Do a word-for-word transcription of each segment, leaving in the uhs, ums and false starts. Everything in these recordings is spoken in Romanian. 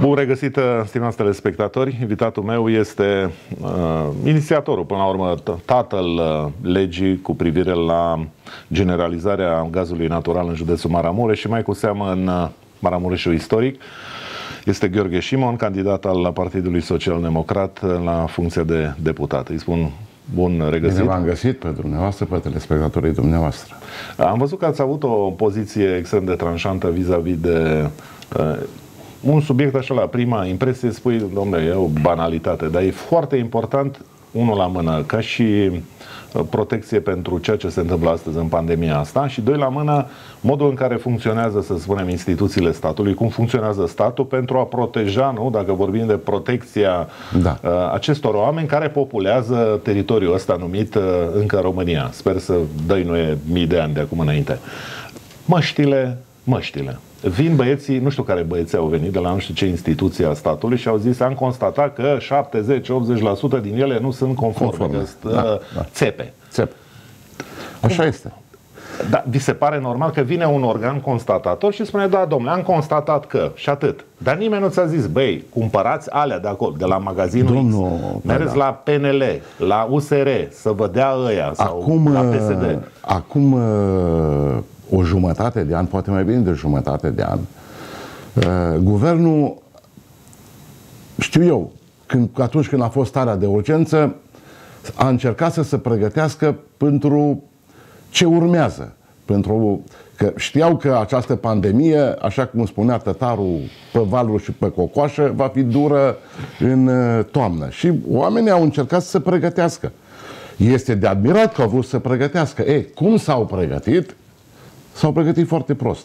Bun regăsit, stimați telespectatori. Invitatul meu este uh, inițiatorul, până la urmă, tatăl uh, legii cu privire la generalizarea gazului natural în județul Maramureș și mai cu seamă în uh, Maramureșul istoric. Este Gheorghe Șimon, candidat al Partidului Social-Democrat la funcția de deputat. Îi spun bun regăsit. Bine v-am găsit pe dumneavoastră, pe telespectatorii dumneavoastră. Am văzut că ați avut o poziție extrem de tranșantă vis-a-vis de uh, un subiect așa la prima impresie, spui, domnule, e o banalitate, dar e foarte important, unul la mână, ca și protecție pentru ceea ce se întâmplă astăzi în pandemia asta și doi la mână, modul în care funcționează, să spunem, instituțiile statului, cum funcționează statul pentru a proteja, nu, dacă vorbim de protecția da. acestor oameni care populează teritoriul ăsta numit încă România. Sper să dăinuie mii de ani de acum înainte. Măștile, măștile. Vin băieții, nu știu care băieți au venit de la nu știu ce instituție a statului și au zis, am constatat că șaptezeci-optzeci la sută din ele nu sunt conforme, conforme. Că da, da. țepe. țepe. Așa este. Da, vi se pare normal că vine un organ constatator și spune, da, domnule, am constatat că, și atât. Dar nimeni nu ți-a zis, băi, cumpărați alea de acolo, de la magazinul Domnul, X, mergeți da. la P N L, la U S R, să vă dea ăia, sau acum, la P S D. Acum o jumătate de an, poate mai bine de jumătate de an, uh, guvernul, știu eu, când, atunci când a fost starea de urgență, a încercat să se pregătească pentru ce urmează. Pentru că știau că această pandemie, așa cum spunea tătarul, pe valuri și pe cocoașă, va fi dură în toamnă. Și oamenii au încercat să se pregătească. Este de admirat că au vrut să se pregătească. E, cum s-au pregătit? S-au pregătit foarte prost.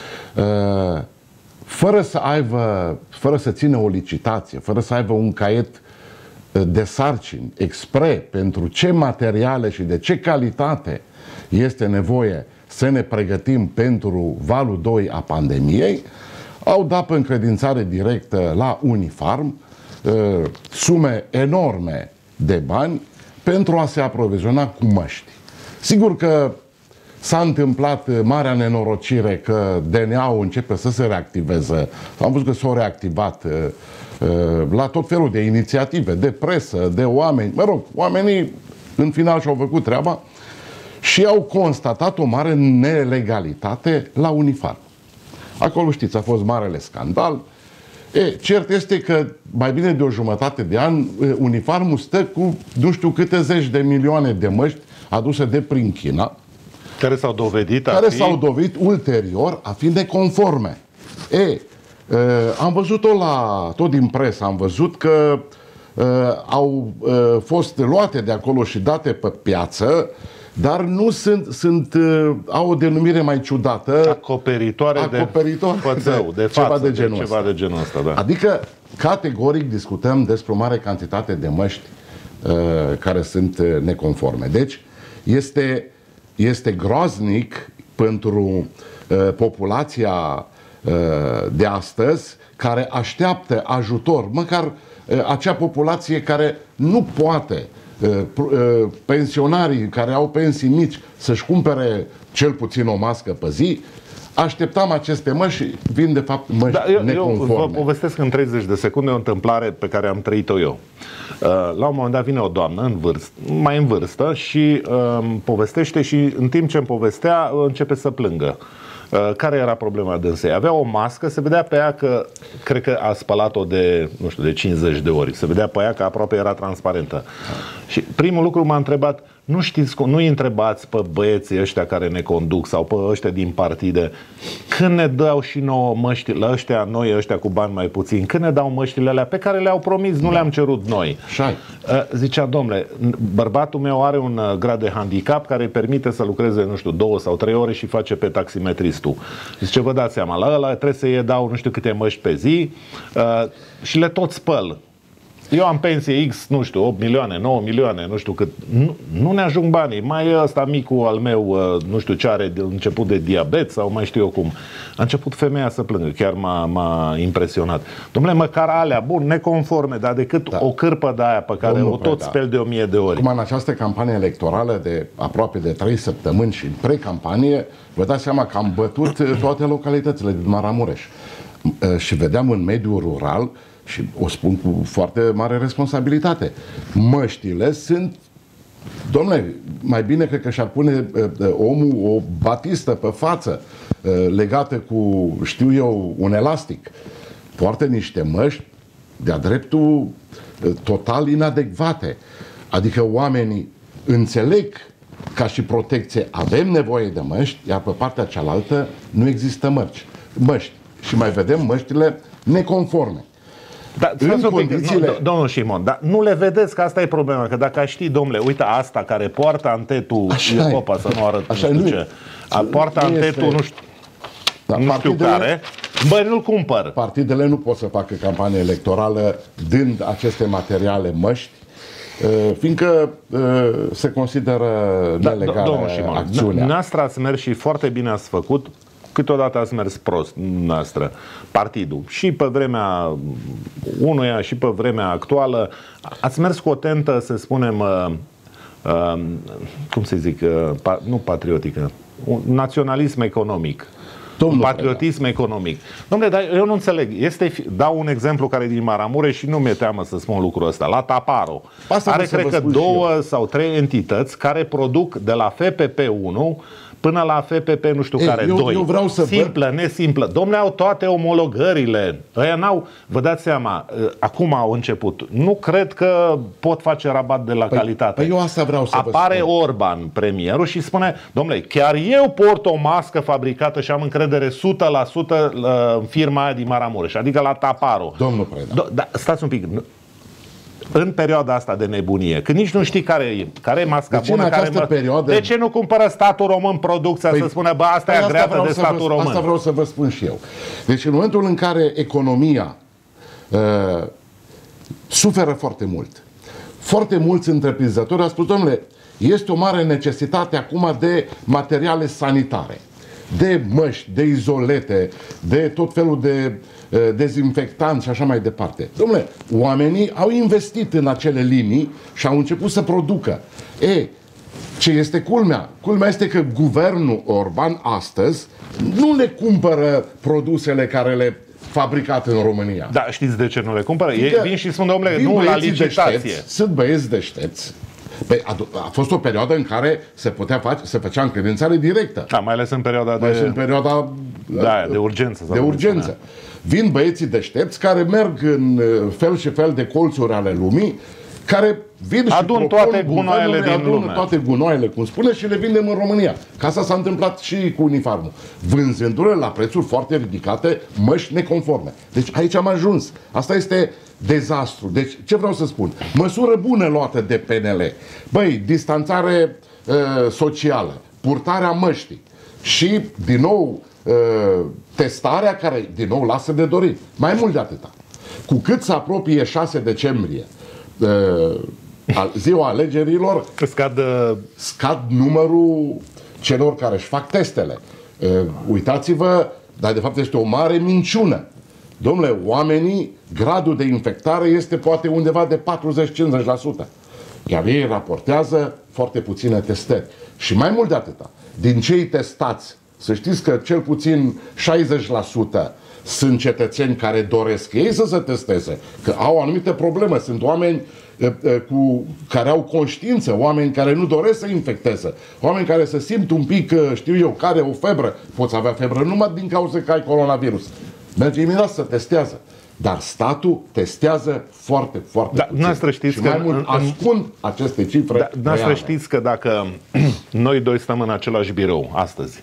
Fără să aibă, fără să țină o licitație, fără să aibă un caiet de sarcini expre pentru ce materiale și de ce calitate este nevoie să ne pregătim pentru valul doi a pandemiei, au dat pe încredințare directă la Unifarm sume enorme de bani pentru a se aproviziona cu măști. Sigur că s-a întâmplat marea nenorocire că D N A-ul începe să se reactiveze. Am văzut că s-au reactivat la tot felul de inițiative, de presă, de oameni. Mă rog, oamenii în final și-au făcut treaba și au constatat o mare nelegalitate la Unifarm. Acolo, știți, a fost marele scandal. E, cert este că mai bine de o jumătate de an Unifarmul stă cu nu știu câte zeci de milioane de măști aduse de prin China, care s-au dovedit a care fi... s-au dovedit ulterior a fi neconforme. E, e, am văzut-o la, tot din presă, am văzut că e, au e, fost luate de acolo și date pe piață, dar nu sunt, sunt e, au o denumire mai ciudată. Acoperitoare, acoperitoare de pățău, de, de față, ceva de genul, ceva de genul ăsta. Da. Adică, categoric discutăm despre o mare cantitate de măști e, care sunt neconforme. Deci, este... Este groaznic pentru uh, populația uh, de astăzi care așteaptă ajutor, măcar uh, acea populație care nu poate, uh, uh, pensionarii care au pensii mici, să-și cumpere cel puțin o mască pe zi. Așteptam aceste măști și vin de fapt măști da, eu, neconforme. Eu vă povestesc în treizeci de secunde o întâmplare pe care am trăit-o eu. La un moment dat vine o doamnă în vârstă, mai în vârstă și um, povestește și în timp ce îmi povestea începe să plângă. Care era problema dânsei? Avea o mască, se vedea pe ea că, cred că a spălat-o de, nu știu, de cincizeci de ori. Se vedea pe ea că aproape era transparentă. Și primul lucru m-a întrebat, nu știți, nu-i întrebați pe băieții ăștia care ne conduc sau pe ăștia din partide, când ne dau și nouă măști, la ăștia, noi ăștia cu bani mai puțin, când ne dau măștile alea pe care le-au promis, nu da. le-am cerut noi. Șai. Zicea, domnule, bărbatul meu are un grad de handicap care îi permite să lucreze, nu știu, două sau trei ore și face pe taximetristul. Zice, vă dați seama, la ăla trebuie să-i dau nu știu câte măști pe zi uh, și le tot spăl. Eu am pensie X, nu știu, opt milioane, nouă milioane, nu știu cât. Nu, nu ne ajung banii. Mai e ăsta micul al meu, nu știu ce are de început de diabet sau mai știu eu cum. A început femeia să plângă, chiar m-a, m-a impresionat. Dom'le, măcar alea, bun, neconforme, dar decât da. o cârpă de aia pe care Domnul o tot speli de o mie de ori. Cum în această campanie electorală de aproape de trei săptămâni și în pre-campanie, vă dați seama că am bătut toate localitățile din Maramureș. și vedeam în mediul rural, și o spun cu foarte mare responsabilitate, măștile sunt, domnule, mai bine cred că și-ar pune omul o batistă pe față legată cu, știu eu, un elastic. Poartă niște măști de-a dreptul total inadecvate. Adică oamenii înțeleg ca și protecție avem nevoie de măști, iar pe partea cealaltă nu există mărci. Măști. Și mai vedem măștile neconforme. Da, în condițiile... pic, domnul Șimon, dar nu le vedeți că asta e problema, că dacă știi, domnule, uite asta care poartă antetul, opa, să nu arăt, așa nu știu nu ce, poartă nu antetul, este... nu știu, da, nu știu care, băi, nu-l cumpăr. Partidele nu pot să facă campanie electorală dând aceste materiale măști, fiindcă se consideră nelegală da, acțiunea. Noastră ați mers și foarte bine ați făcut. Câteodată ați mers prost, noastră, partidul. Și pe vremea unuia și pe vremea actuală ați mers cu o tentă, să spunem, uh, uh, cum să zic, uh, pa, nu patriotică, un naționalism economic. Domnul un patriotism Preda. economic. Dom'le, dar eu nu înțeleg. Este, dau un exemplu care e din Maramureș și nu mi-e teamă să spun lucrul ăsta. La Taparo. Asta are, cred că, două sau trei entități care produc de la F P P unu până la F P P nu știu Ei, care, eu, doi. Eu vreau să simplă, văd... nesimplă. Dom'le, au toate omologările. Ăia n-au, vă dați seama, acum au început. Nu cred că pot face rabat de la păi, calitate. Păi eu asta vreau să Apare vă spun. Orban, premierul, și spune, dom'le, chiar eu port o mască fabricată și am încredere o sută la sută în firma aia din Maramureș, adică la Taparo. Domnul Preda. Do- da, stați un pic. În perioada asta de nebunie, când nici nu știi care e, care e masca deci bună, care mă... perioadă... de ce nu cumpără statul român producția păi, să spună, bă, asta păi e agreată de statul vă, român? Asta vreau să vă spun și eu. Deci în momentul în care economia uh, suferă foarte mult, foarte mulți întreprinzători au spus, domnule, este o mare necesitate acum de materiale sanitare, de măști, de izolete, de tot felul de uh, dezinfectanți și așa mai departe. Dom'le, oamenii au investit în acele linii și au început să producă. E, ce este culmea? Culmea este că guvernul Orban astăzi nu le cumpără produsele care le fabricat în România. Da, știți de ce nu le cumpără? Ei vin și spun, domnule, nu la licitație. Deștepți, sunt băieți deștepți. Păi, a, a fost o perioadă în care se putea face, se făcea încredințare directă. Da, mai ales în perioada mai de... în perioada da, de urgență. De urgență. Vin băieții deștepți care merg în fel și fel de colțuri ale lumii, care vin adun și toate gunoaiele din adun lume. toate gunoaiele, cum spune, și le vindem în România. Ca asta s-a întâmplat și cu uniformul. Vânzându-le la prețuri foarte ridicate, măști neconforme. Deci aici am ajuns. Asta este dezastru. Deci, ce vreau să spun? Măsură bună luată de P N L. Băi, distanțare uh, socială, purtarea măștii și, din nou, uh, testarea care, din nou, lasă de dorit. Mai mult de atâta. Cu cât se apropie șase decembrie, uh, ziua alegerilor, scad, uh... scad numărul celor care își fac testele. Uh, uitați-vă, dar de fapt este o mare minciună. Dom'le, oamenii, gradul de infectare este poate undeva de patruzeci-cincizeci la sută. Iar ei raportează foarte puține testări. Și mai mult de atâta, din cei testați, să știți că cel puțin șaizeci la sută sunt cetățeni care doresc ei să se testeze, că au o anumită problemă. Sunt oameni cu, care au conștiință, oameni care nu doresc să infecteze, oameni care se simt un pic, știu eu, care o febră. Poți avea febră numai din cauza că ai coronavirus. Merge imediat să testează. Dar statul testează foarte, foarte da, puțin. Știți și că mai mult ascund aceste cifre. Da, noastră știți că dacă noi doi stăm în același birou astăzi,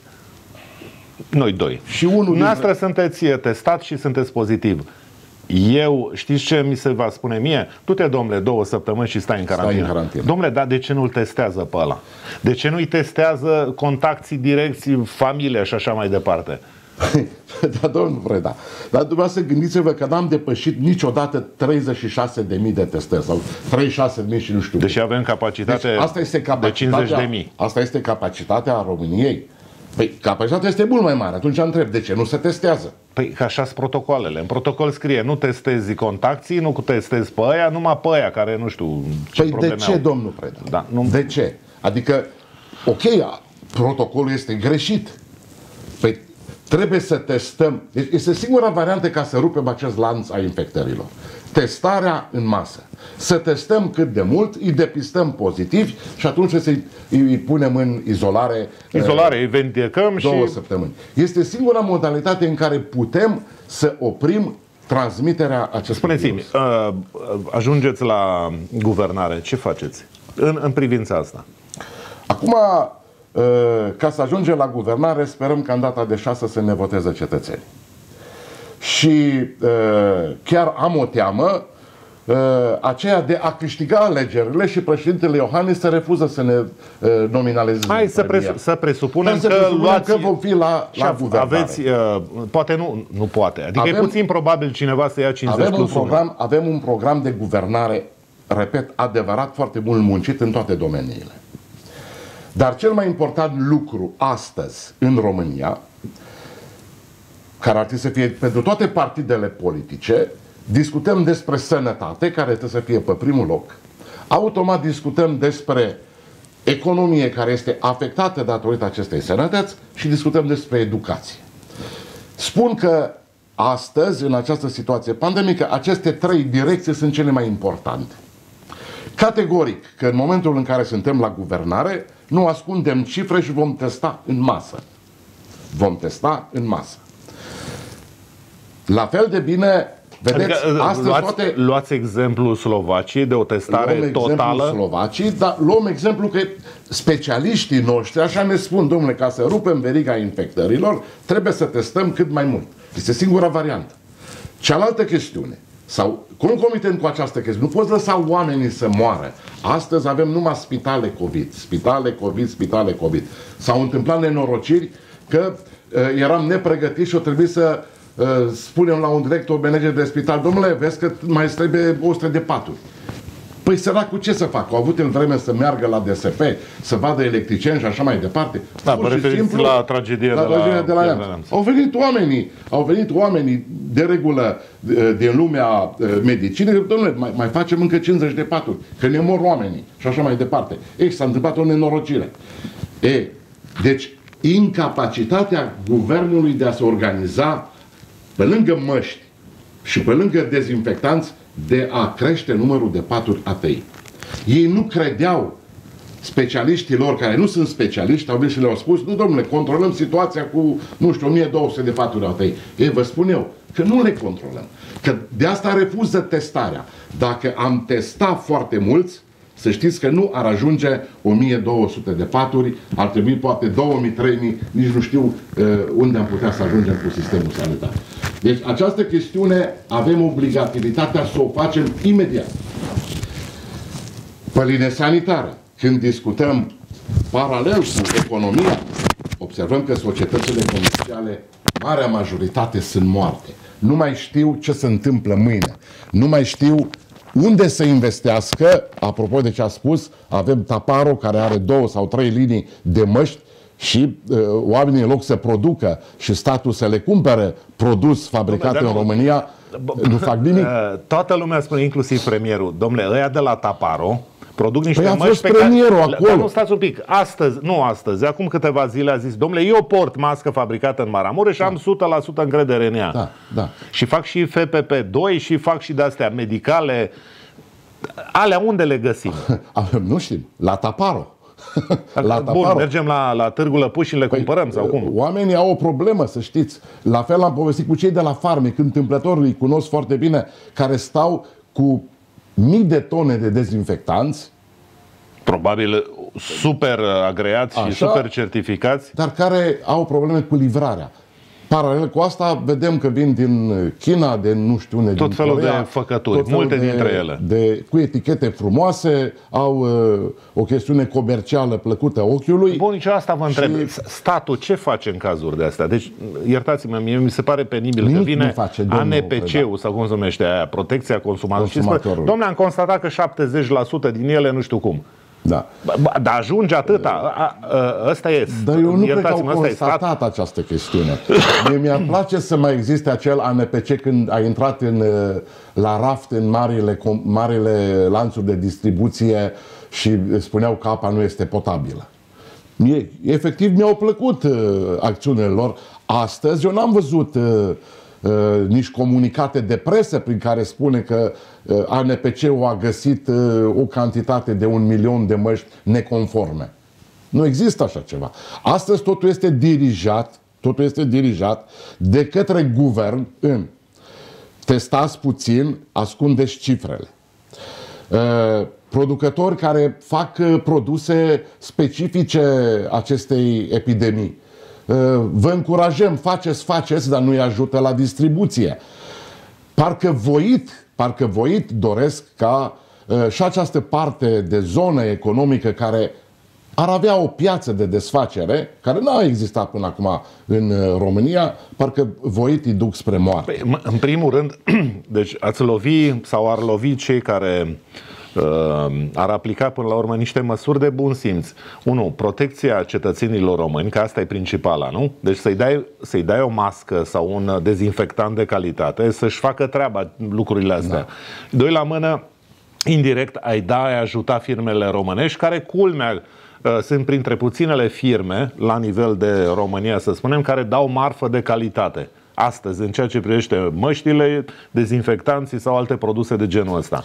noi doi, și unul noastră dintre... sunteți testat și sunteți pozitiv. Eu, știți ce mi se va spune mie? Du-te, domnule, două săptămâni și stai în carantină. Stai în carantină. Domnule, dar de ce nu-l testează pe ăla? De ce nu-i testează contacții direcții, familia și așa mai departe? Da, domnul Preda, dar dumneavoastră gândiți-vă că n-am depășit niciodată treizeci și șase de mii de testări sau treizeci și șase de mii și nu știu. Deși avem capacitate, deci asta este de cincizeci de mii. Asta este capacitatea României. Păi capacitatea este mult mai mare. Atunci întreb, de ce nu se testează? Păi că așa sunt protocoalele. În protocol scrie, nu testezi contacții, nu testezi pe aia, numai pe aia care nu știu ce păi probleme de ce, au. domnul Preda? Da, nu... De ce? Adică, ok, protocolul este greșit. Păi trebuie să testăm. Deci este singura variantă ca să rupem acest lanț a infectărilor. Testarea în masă. Să testăm cât de mult, îi depistăm pozitivi și atunci să îi punem în izolare. Izolare, îi vindecăm și... două săptămâni. Este singura modalitate în care putem să oprim transmiterea acestui Spuneți-mi, virus. uh, ajungeți la guvernare, ce faceți în, în privința asta? Acum, uh, ca să ajungem la guvernare, sperăm că în data de șase să ne voteze cetățenii. Și uh, chiar am o teamă, uh, aceea de a câștiga alegerile și președintele Iohannis să refuză să ne uh, nominalizeze. Hai să, presu- să presupunem să că presupunem luați... că vom fi la, la guvernare. Aveți, uh, poate nu, nu poate, adică avem, e puțin probabil cineva să ia cincizeci avem un plus program, avem un program de guvernare, repet, adevărat, foarte mult muncit în toate domeniile. Dar cel mai important lucru astăzi în România, care ar trebui să fie pentru toate partidele politice, discutăm despre sănătate, care trebuie să fie pe primul loc. Automat discutăm despre economie, care este afectată datorită acestei sănătăți, și discutăm despre educație. Spun că astăzi, în această situație pandemică, aceste trei direcții sunt cele mai importante. Categoric că în momentul în care suntem la guvernare, nu ascundem cifre și vom testa în masă. Vom testa în masă. La fel de bine, vedeți, adică, astăzi luați, toate... luați exemplul Slovaciei de o testare luăm totală. Slovacii, dar luăm exemplu că specialiștii noștri așa ne spun, domnule, ca să rupem veriga infectărilor, trebuie să testăm cât mai mult. Este singura variantă. Cealaltă chestiune, sau concomitent cu această chestiune, nu poți lăsa oamenii să moară. Astăzi avem numai spitale COVID, spitale COVID, spitale COVID. S-au întâmplat nenorociri că uh, eram nepregătiți și o trebuie să uh, spunem la un director manager de spital, domnule, vezi că mai trebuie o sută de paturi. Păi săracul ce să facă? Au avut în vreme să meargă la D S P, să vadă electricieni și așa mai departe. Da, vă referiți la tragedia la de la, tragedia de la Neamț. Au venit oamenii, au venit oamenii de regulă din lumea medicinei, domnule, mai, mai facem încă cincizeci de paturi, că ne mor oamenii și așa mai departe. Ei, s-a întâmplat o nenorocire. E, deci, incapacitatea guvernului de a se organiza pe lângă măști și pe lângă dezinfectanți, de a crește numărul de paturi A T I. Ei nu credeau, specialiștii lor, care nu sunt specialiști, au venit și le-au spus, nu domnule, controlăm situația cu, nu știu, o mie două sute de paturi A T I. Ei, vă spun eu, că nu le controlăm. Că de asta refuză testarea. Dacă am testat foarte mulți, să știți că nu ar ajunge o mie două sute de paturi, ar trebui poate două mii, trei mii, nici nu știu uh, unde am putea să ajungem cu sistemul sanitar. Deci această chestiune avem obligativitatea să o facem imediat. Pe linie sanitară, când discutăm paralel cu economia, observăm că societățile comerciale, marea majoritate, sunt moarte. Nu mai știu ce se întâmplă mâine. Nu mai știu unde să investească. Apropo de ce a spus, avem Taparo, care are două sau trei linii de măști și uh, oamenii, în loc să producă și statul să le cumpere produs fabricat domnule, în România, nu fac nimic. Toată lumea spune, inclusiv premierul, domnule, ăia de la Taparo produc niște păi măști pe premierul care... acolo. Dar nu, stați un pic. Astăzi, nu astăzi, acum câteva zile a zis, domnule, eu port mască fabricată în Maramureș și da. am o sută la sută încredere în ea. Da, da. Și fac și F P P doi și fac și de-astea medicale. Alea unde le găsim? Nu știm. La Taparo. La Bun, Taparo. Mergem la, la Târgu Lăpuș și le păi, cumpărăm sau cum? Oamenii au o problemă, să știți. La fel am povestit cu cei de la Farmec, întâmplător îi cunosc foarte bine, care stau cu mii de tone de dezinfectanți. Probabil super agreați și așa, super certificați. Dar care au probleme cu livrarea. Paralel cu asta, vedem că vin din China, de nu știu unde, tot din felul Corea, de făcături, multe de, dintre ele. De, cu etichete frumoase, au uh, o chestiune comercială plăcută ochiului. Bun, nici asta vă întreb. Și... Statul ce face în cazuri de astea? Deci, iertați-mă, mie mi se pare penibil Nimic că vine face, A N P C-ul, sau cum se numește aia, protecția consumatorului. consumatorului. Dom'le, am constatat că șaptezeci la sută din ele nu știu cum. Da. Dar ajunge atâta. Ăsta e. Dar eu nu cred că au constatat această chestiune. Mie mi-ar place să mai existe acel A N P C când a intrat în, la raft în marile, marile lanțuri de distribuție și spuneau că apa nu este potabilă. Mie, efectiv mi-au plăcut acțiunile lor. Astăzi eu n-am văzut uh, uh, nici comunicate de presă prin care spune că uh, A N P C-ul a găsit uh, o cantitate de un milion de măști neconforme. Nu există așa ceva. Astăzi totul este dirijat, totul este dirijat de către guvern în testați puțin, ascundeți cifrele. Uh, producători care fac uh, produse specifice acestei epidemii. Uh, vă încurajăm, faceți, faceți, dar nu-i ajută la distribuție. Parcă voit, parcă voit doresc ca uh, și această parte de zonă economică care ar avea o piață de desfacere, care nu a existat până acum în România, parcă voit îi duc spre moarte. Păi, în primul rând, deci ați lovi sau ar lovi cei care uh, ar aplica până la urmă niște măsuri de bun simț. Unu, protecția cetățenilor români, că asta e principala, nu? Deci să-i dai, să-i dai o mască sau un dezinfectant de calitate, să-și facă treaba lucrurile astea. Da. Doi la mână, indirect, ai da, ai ajuta firmele românești, care, culmea, sunt printre puținele firme la nivel de România, să spunem, care dau marfă de calitate astăzi în ceea ce privește măștile, dezinfectanții sau alte produse de genul ăsta.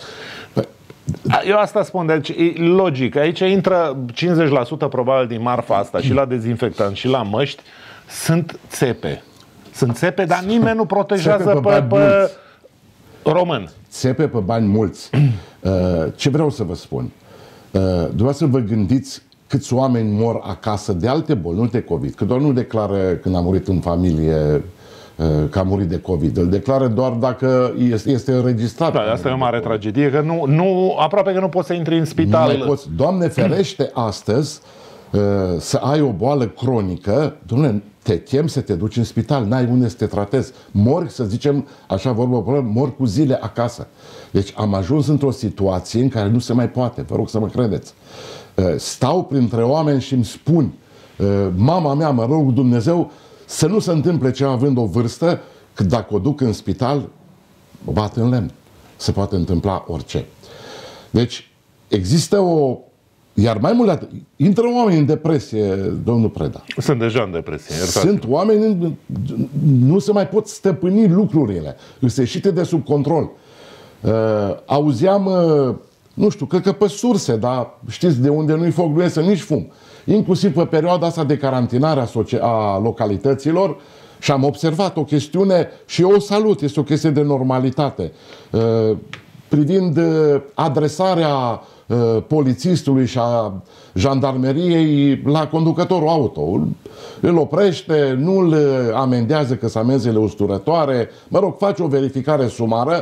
Eu asta spun, deci e logic. Aici intră cincizeci la sută probabil din marfa asta și la dezinfectant și la măști. Sunt țepe. Sunt țepe, dar nimeni nu protejează pe, pe, pe român. Țepe pe bani mulți. Ce vreau să vă spun? Dumneavoastră vă gândiți câți oameni mor acasă de alte boli, nu de COVID, că doar nu declară când a murit în familie că a murit de COVID. Îl declară doar dacă este înregistrat. Da, asta e o mare tragedie, că nu, nu, aproape că nu poți să intri în spital. Nu mai poți. Doamne ferește astăzi să ai o boală cronică, Doamne, te chem să te duci în spital, n-ai unde să te tratezi. Mori, să zicem, așa vorbă, mori cu zile acasă. Deci am ajuns într-o situație în care nu se mai poate, vă rog să mă credeți. Stau printre oameni și îmi spun, mama mea, mă rog Dumnezeu, să nu se întâmple ceva având o vârstă, că dacă o duc în spital, o bat în lemn. Se poate întâmpla orice. Deci, există o... Iar mai mult de atât, intră oameni în depresie, domnul Preda. Sunt deja în depresie. Sunt oameni, nu se mai pot stăpâni lucrurile. Îs ieșite de sub control. Uh, auzeam, uh, nu știu, cred că pe surse, dar știți de unde nu-i foc, nu iese nici fum. Inclusiv pe perioada asta de carantinare a, a localităților, și am observat o chestiune și eu o salut, este o chestie de normalitate. Uh, privind uh, adresarea polițistului și a jandarmeriei la conducătorul auto. Îl oprește, nu îl amendează că sunt amenzile usturătoare, mă rog, face o verificare sumară.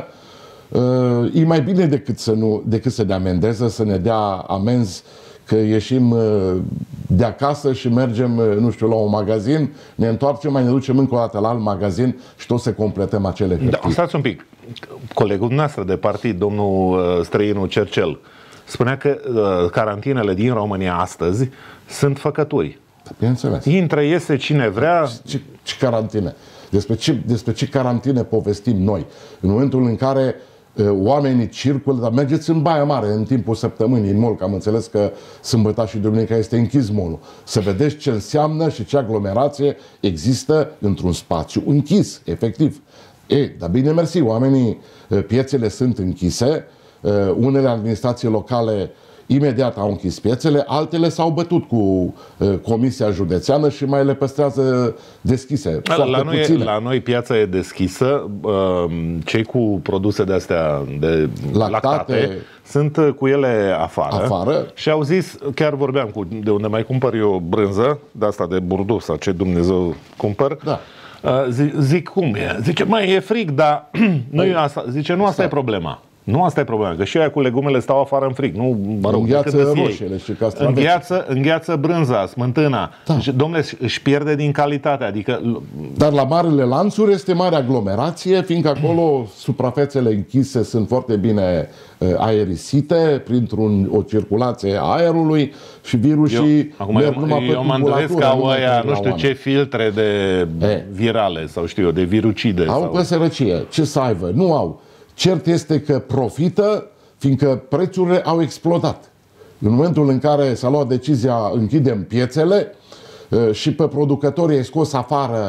E mai bine decât să, nu, decât să ne amendeze, să ne dea amenzi că ieșim de acasă și mergem, nu știu, la un magazin, ne întoarcem, mai ne ducem încă o dată la alt magazin și tot să completăm acele hârtii. Da, stați un pic. Colegul nostru de partid, domnul Străinu Cercel, spunea că uh, carantinele din România astăzi sunt făcături. Bineînțeles. Intră, iese cine vrea. Ce, ce carantine? Despre ce, despre ce carantine povestim noi? În momentul în care uh, oamenii circulă, dar mergeți în Baia Mare în timpul săptămânii, în mall, că am înțeles că sâmbătă și duminica este închis mall-ul. Să vedeți ce înseamnă și ce aglomerație există într-un spațiu închis, efectiv. E, dar bine mersi, oamenii, uh, piețele sunt închise. Unele administrații locale imediat au închis piețele, altele s-au bătut cu uh, Comisia Județeană și mai le păstrează deschise. La, la, noi, la noi piața e deschisă, uh, cei cu produse de-astea de lactate, lactate sunt cu ele afară, afară și au zis, chiar vorbeam cu de unde mai cumpăr eu brânză, de asta de Bordeaux sau ce Dumnezeu cumpăr. Da. Uh, zic, zic cum e? Zice, mai e frig, dar nu e asta. Zice, nu asta Stai. e problema. Nu asta e problema, că și aia cu legumele stau afară în frig. Nu, mă rog, îngheață roșiile și castraveți. Îngheață, îngheață brânza, smântâna. Da. Deci, domnule, își pierde din calitate. Adică... Dar la marile lanțuri este mare aglomerație, fiindcă acolo suprafețele închise sunt foarte bine uh, aerisite printr-o circulație a aerului și virusii eu, merg numai pe eu mă îndoiesc ca oia, nu știu ce filtre de e. virale sau știu eu, de virucide. Au sau... pe sărăcie. Ce să aibă? Nu au. Cert este că profită, fiindcă prețurile au explodat. În momentul în care s-a luat decizia închidem piețele și pe producătorii ai scos afară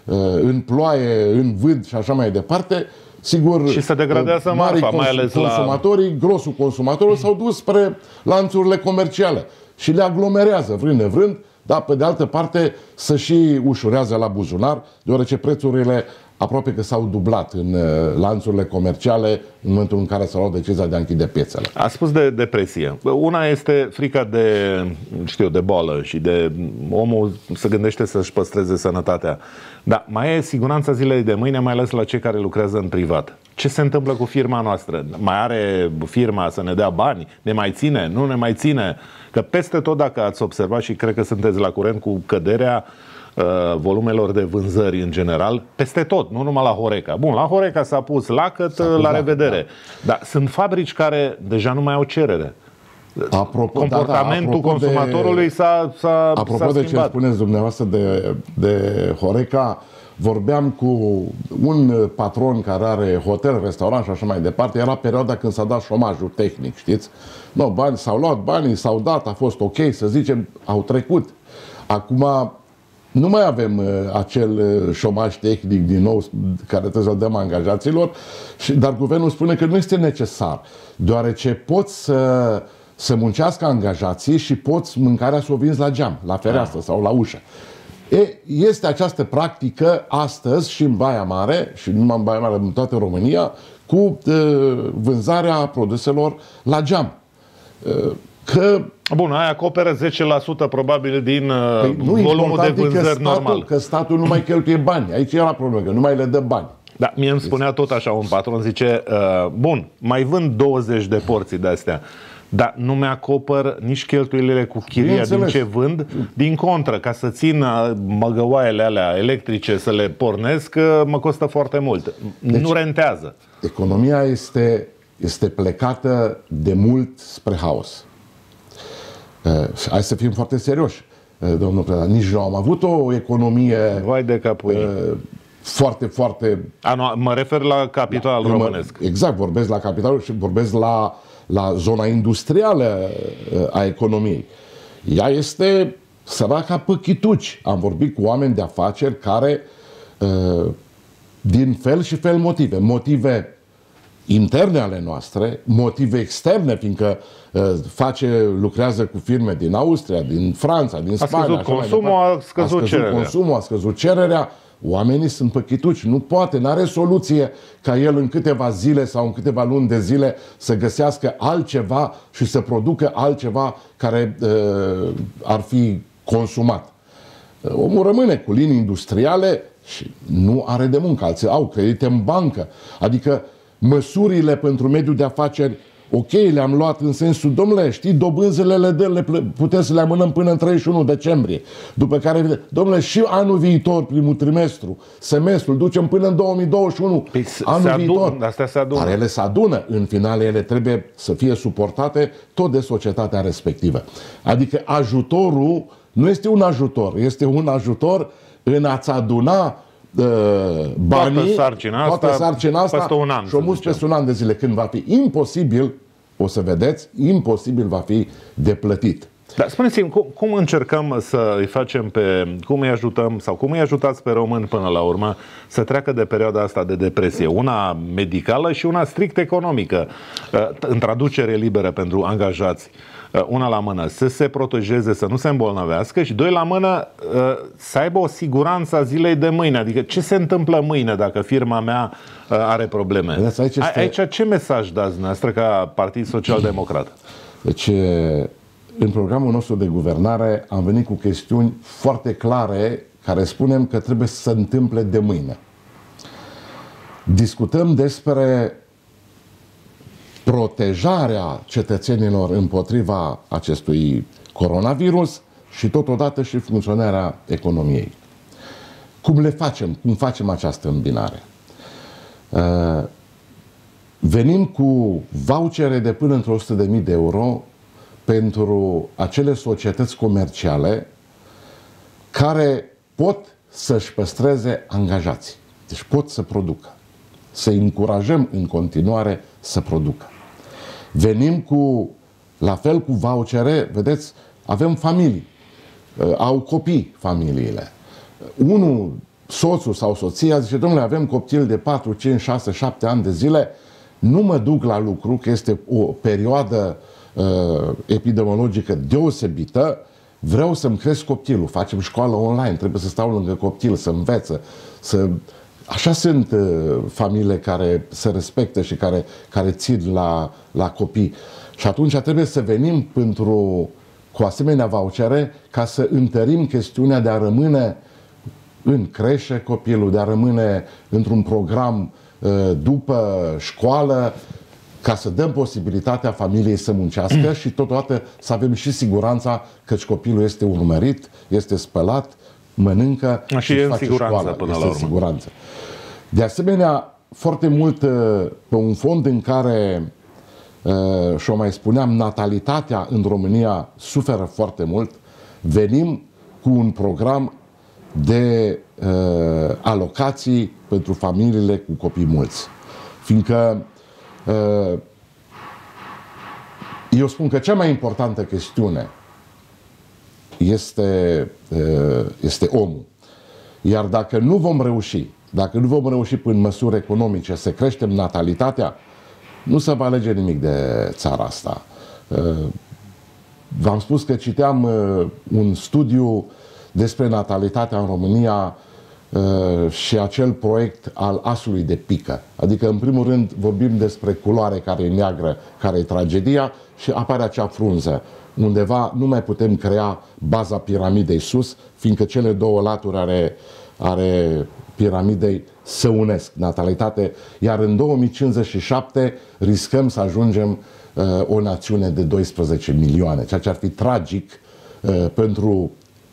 în ploaie, în vânt și așa mai departe, sigur, și se degradează marfa, mai ales consumatorii, la... grosul consumatorilor s-au dus spre lanțurile comerciale și le aglomerează, vrând nevrând, dar pe de altă parte să și ușurează la buzunar, deoarece prețurile aproape că s-au dublat în lanțurile comerciale în momentul în care s-a luat decizia de a închide piețele. A spus de depresie. Una este frica de, știu, de boală și de omul se gândește să-și păstreze sănătatea. Dar mai e siguranța zilei de mâine, mai ales la cei care lucrează în privat. Ce se întâmplă cu firma noastră? Mai are firma să ne dea bani? Ne mai ține? Nu ne mai ține? Că peste tot, dacă ați observat, și cred că sunteți la curent cu căderea volumelor de vânzări în general, peste tot, nu numai la Horeca. Bun, la Horeca s-a pus lacăt, la revedere. Da. Dar sunt fabrici care deja nu mai au cerere. Apropo, Comportamentul da, da, consumatorului s-a schimbat. Apropo de ce spuneți dumneavoastră de, de Horeca, vorbeam cu un patron care are hotel, restaurant și așa mai departe. Era perioada când s-a dat șomajul tehnic, știți? No, bani s-au luat, banii s-au dat, a fost ok, să zicem, au trecut. Acum nu mai avem uh, acel uh, șomaj tehnic din nou care trebuie să dăm angajaților, și, dar guvernul spune că nu este necesar, deoarece poți să, să muncească angajații și poți mâncarea să o vinzi la geam, la fereastră sau la ușă. E, este această practică astăzi și în Baia Mare, și nu numai în Baia Mare, în toată România, cu uh, vânzarea produselor la geam. Uh, Că, Bun, aia acoperă zece la sută probabil din păi, volumul de vânzări că statul, normal. Că statul nu mai cheltuie bani. Aici era problema, că nu mai le dă bani. Da, mie îmi spunea tot așa un patron, zice, uh, bun, mai vând douăzeci de porții de-astea, dar nu mi-acopăr nici cheltuielile cu chiria din ce vând. Din contră, ca să țin măgăoaiele alea electrice să le pornesc, mă costă foarte mult. Deci, nu rentează. Economia este, este plecată de mult spre haos. Uh, hai să fim foarte serioși, uh, domnul Preda. Nici nu am avut o economie Vai de capul uh, foarte, foarte... A, nu, mă refer la capital la, românesc. Mă, exact, vorbesc la capitalul și vorbesc la, la zona industrială uh, a economiei. Ea este săraca pe chituci. Am vorbit cu oameni de afaceri care, uh, din fel și fel motive, motive interne ale noastre, motive externe, fiindcă uh, face, lucrează cu firme din Austria, din Franța, din Spania. A scăzut consumul, a scăzut, a scăzut cererea. consumul, a scăzut cererea. Oamenii sunt păchituci. Nu poate, nu are soluție ca el în câteva zile sau în câteva luni de zile să găsească altceva și să producă altceva care uh, ar fi consumat. Omul rămâne cu linii industriale și nu are de muncă. Alții au credite în bancă. Adică măsurile pentru mediul de afaceri, ok, le-am luat în sensul, domnule, știi, dobânzile le dă, le putem să le amânăm până în treizeci și unu decembrie. După care, domnule, și anul viitor, primul trimestru, semestrul, ducem până în două mii douăzeci și unu. Păi anul se viitor. Adun, astea se adună. Dar ele se adună. În final, ele trebuie să fie suportate tot de societatea respectivă. Adică ajutorul nu este un ajutor, este un ajutor în a-ți aduna banii, toată sarcina asta, toată sarcina asta peste un an, și o mus peste un an de zile, când va fi imposibil, o să vedeți, imposibil va fi de plătit. Dar spuneți-mi, cum, cum încercăm să îi facem pe, cum îi ajutăm sau cum îi ajutați pe români până la urmă să treacă de perioada asta de depresie, una medicală și una strict economică, în traducere liberă pentru angajați, una la mână, să se protejeze, să nu se îmbolnăvească și doi la mână, să aibă o siguranță a zilei de mâine, adică ce se întâmplă mâine dacă firma mea are probleme. Vedeți, aici, este... aici ce mesaj dați dumneavoastră ca Partid Social-Democrat? Deci, în programul nostru de guvernare am venit cu chestiuni foarte clare care spunem că trebuie să se întâmple de mâine. Discutăm despre protejarea cetățenilor împotriva acestui coronavirus și totodată și funcționarea economiei. Cum le facem? Cum facem această îmbinare? Venim cu vouchere de până într-o sută de mii de euro pentru acele societăți comerciale care pot să-și păstreze angajații. Deci pot să producă. Să încurajăm în continuare să producă. Venim cu, la fel cu vouchere, vedeți, avem familii, au copii familiile. Unul soțul sau soția zice, domnule, avem copil de patru, cinci, șase, șapte ani de zile, nu mă duc la lucru, că este o perioadă uh, epidemiologică deosebită, vreau să-mi cresc copilul, facem școală online, trebuie să stau lângă copil, să învețe, să... Așa sunt uh, familiile care se respectă și care, care țin la, la copii. Și atunci trebuie să venim pentru, cu asemenea vouchere ca să întărim chestiunea de a rămâne în creșe copilul, de a rămâne într-un program uh, după școală, ca să dăm posibilitatea familiei să muncească și totodată să avem și siguranța că copilul este urmărit, este spălat, mănâncă și, și e în siguranță școala. Până este la urmă. Siguranță. De asemenea, foarte mult pe un fond în care, și o mai spuneam, natalitatea în România suferă foarte mult, venim cu un program de uh, alocații pentru familiile cu copii mulți. Fiindcă uh, eu spun că cea mai importantă chestiune este, uh, este omul. Iar dacă nu vom reuși, dacă nu vom reuși prin măsuri economice să creștem natalitatea, nu se va alege nimic de țara asta. Uh, v-am spus că citeam uh, un studiu despre natalitatea în România uh, și acel proiect al asului de pică. Adică, în primul rând, vorbim despre culoare care e neagră, care e tragedia, și apare acea frunză. Undeva nu mai putem crea baza piramidei sus, fiindcă cele două laturi ale, ale piramidei se unesc, natalitate, iar în două mii cincizeci și șapte riscăm să ajungem uh, o națiune de doisprezece milioane, ceea ce ar fi tragic uh, pentru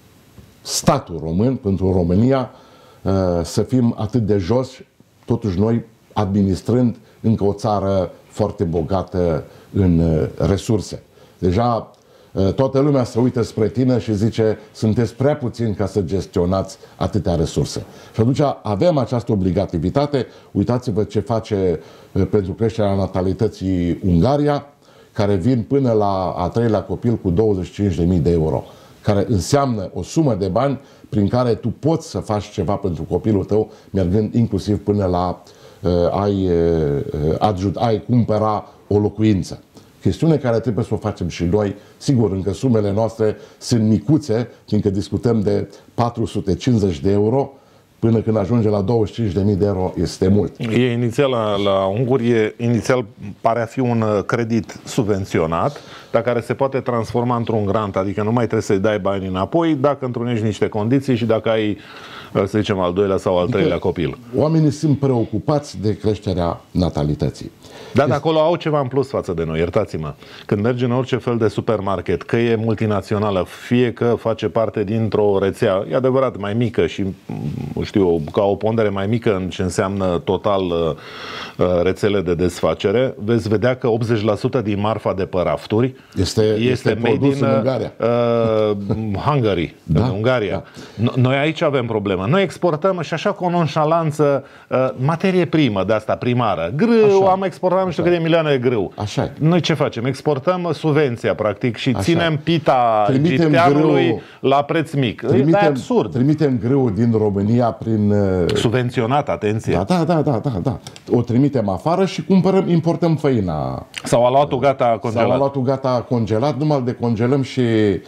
statul român, pentru România, să fim atât de jos, totuși noi administrând încă o țară foarte bogată în resurse. Deja toată lumea se uită spre tine și zice, sunteți prea puțini ca să gestionați atâtea resurse. Și atunci avem această obligativitate. Uitați-vă ce face pentru creșterea natalității Ungaria, care vin până la a treilea copil cu douăzeci și cinci de mii de euro, care înseamnă o sumă de bani prin care tu poți să faci ceva pentru copilul tău, mergând inclusiv până la uh, ai, uh, adjut, ai cumpăra o locuință. Chestiune care trebuie să o facem și noi. Sigur, încă sumele noastre sunt micuțe, fiindcă discutăm de patru sute cincizeci de euro, până când ajunge la douăzeci și cinci de mii de euro este mult. E inițial la, la Unguri, e, inițial pare a fi un credit subvenționat, dar care se poate transforma într-un grant, adică nu mai trebuie să-i dai bani înapoi dacă întrunești niște condiții și dacă ai, să zicem, al doilea sau al treilea adică copil. Oamenii sunt preocupați de creșterea natalității. Dar de acolo au ceva în plus față de noi, iertați-mă. Când mergi în orice fel de supermarket, că e multinațională, fie că face parte dintr-o rețea, e adevărat, mai mică și, știu, ca o pondere mai mică în ce înseamnă total uh, rețele de desfacere, veți vedea că optzeci la sută din marfa de pe rafturi este, este, este made in în Ungaria. Uh, Hungary, da? în Ungaria. Da. Noi aici avem problemă. Noi exportăm și așa cu o nonșalanță uh, materie primă de asta, primară. Grâu, așa. Am exportat nu știu câte milioane de grâu. Așa. Noi ce facem? Exportăm subvenția, practic, și așa. Ținem pita egipteanului grâu, la preț mic. Trimitem, e absurd. Trimitem grâu din România prin... Subvenționat, atenție. Da, da, da, da, da, da. O trimitem afară și cumpărăm, importăm făina. Sau aluatul gata congelat. Sau aluatul gata congelat, numai îl decongelăm și...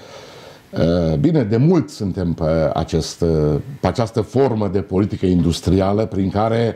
Bine, de mult suntem pe, acest, pe această formă de politică industrială prin care...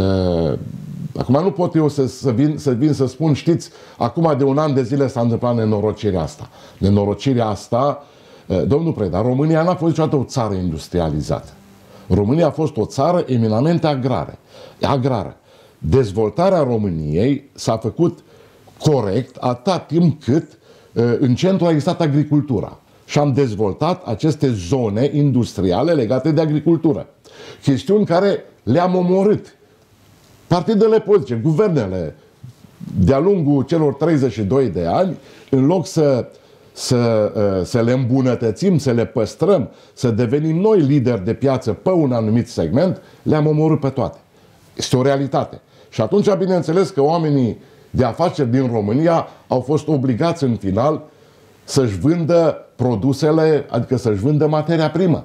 Acum nu pot eu să, să, vin, să vin să spun, știți, acum de un an de zile s-a întâmplat nenorocirea asta. Nenorocirea asta, domnul Preda, România n-a fost niciodată o țară industrializată. România a fost o țară eminamente agrară. agrară. Dezvoltarea României s-a făcut corect atât timp cât în centru a existat agricultura. Și am dezvoltat aceste zone industriale legate de agricultură. Chestiuni care le-am omorât. Partidele politice, guvernele, de-a lungul celor treizeci și doi de ani, în loc să, să, să le îmbunătățim, să le păstrăm, să devenim noi lideri de piață pe un anumit segment, le-am omorât pe toate. Este o realitate. Și atunci, bineînțeles că oamenii de afaceri din România au fost obligați în final să-și vândă produsele, adică să-și vândă materia primă,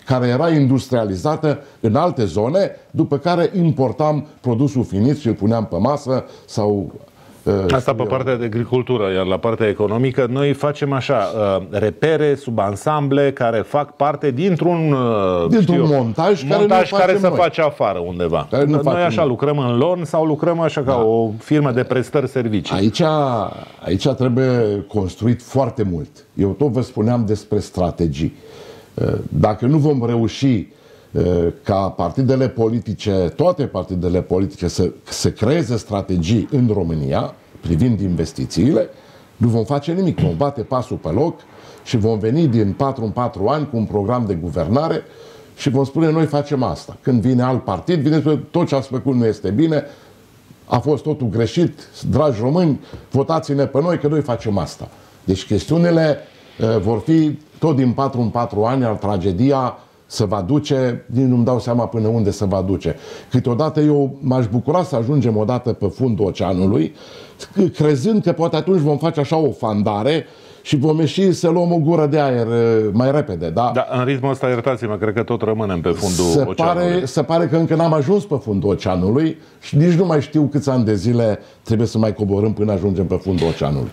care era industrializată în alte zone, după care importam produsul finit și îl puneam pe masă sau... Asta pe partea de agricultură, iar la partea economică noi facem așa, repere, subansamble care fac parte dintr-un dintr-un montaj, montaj care, care se noi. face afară undeva. Care noi așa noi. lucrăm în lon sau lucrăm așa ca da. o firmă de prestări servicii. Aici, aici trebuie construit foarte mult. Eu tot vă spuneam despre strategii. Dacă nu vom reuși ca partidele politice, toate partidele politice să, să creeze strategii în România privind investițiile, nu vom face nimic. Vom bate pasul pe loc și vom veni din patru în patru ani cu un program de guvernare și vom spune noi facem asta. Când vine alt partid, vine spune tot ce ați făcut nu este bine, a fost totul greșit, dragi români, votați-ne pe noi că noi facem asta. Deci chestiunile uh, vor fi tot din patru în patru ani, iar tragedia se va duce, nici nu-mi dau seama până unde se va duce. Câteodată eu m-aș bucura să ajungem odată pe fundul oceanului, crezând că poate atunci vom face așa o fandare și vom ieși să luăm o gură de aer mai repede. Da? Da, în ritmul ăsta, iertați-mă, cred că tot rămânem pe fundul se oceanului. Pare, se pare că încă n-am ajuns pe fundul oceanului și nici nu mai știu câți ani de zile trebuie să mai coborâm până ajungem pe fundul oceanului.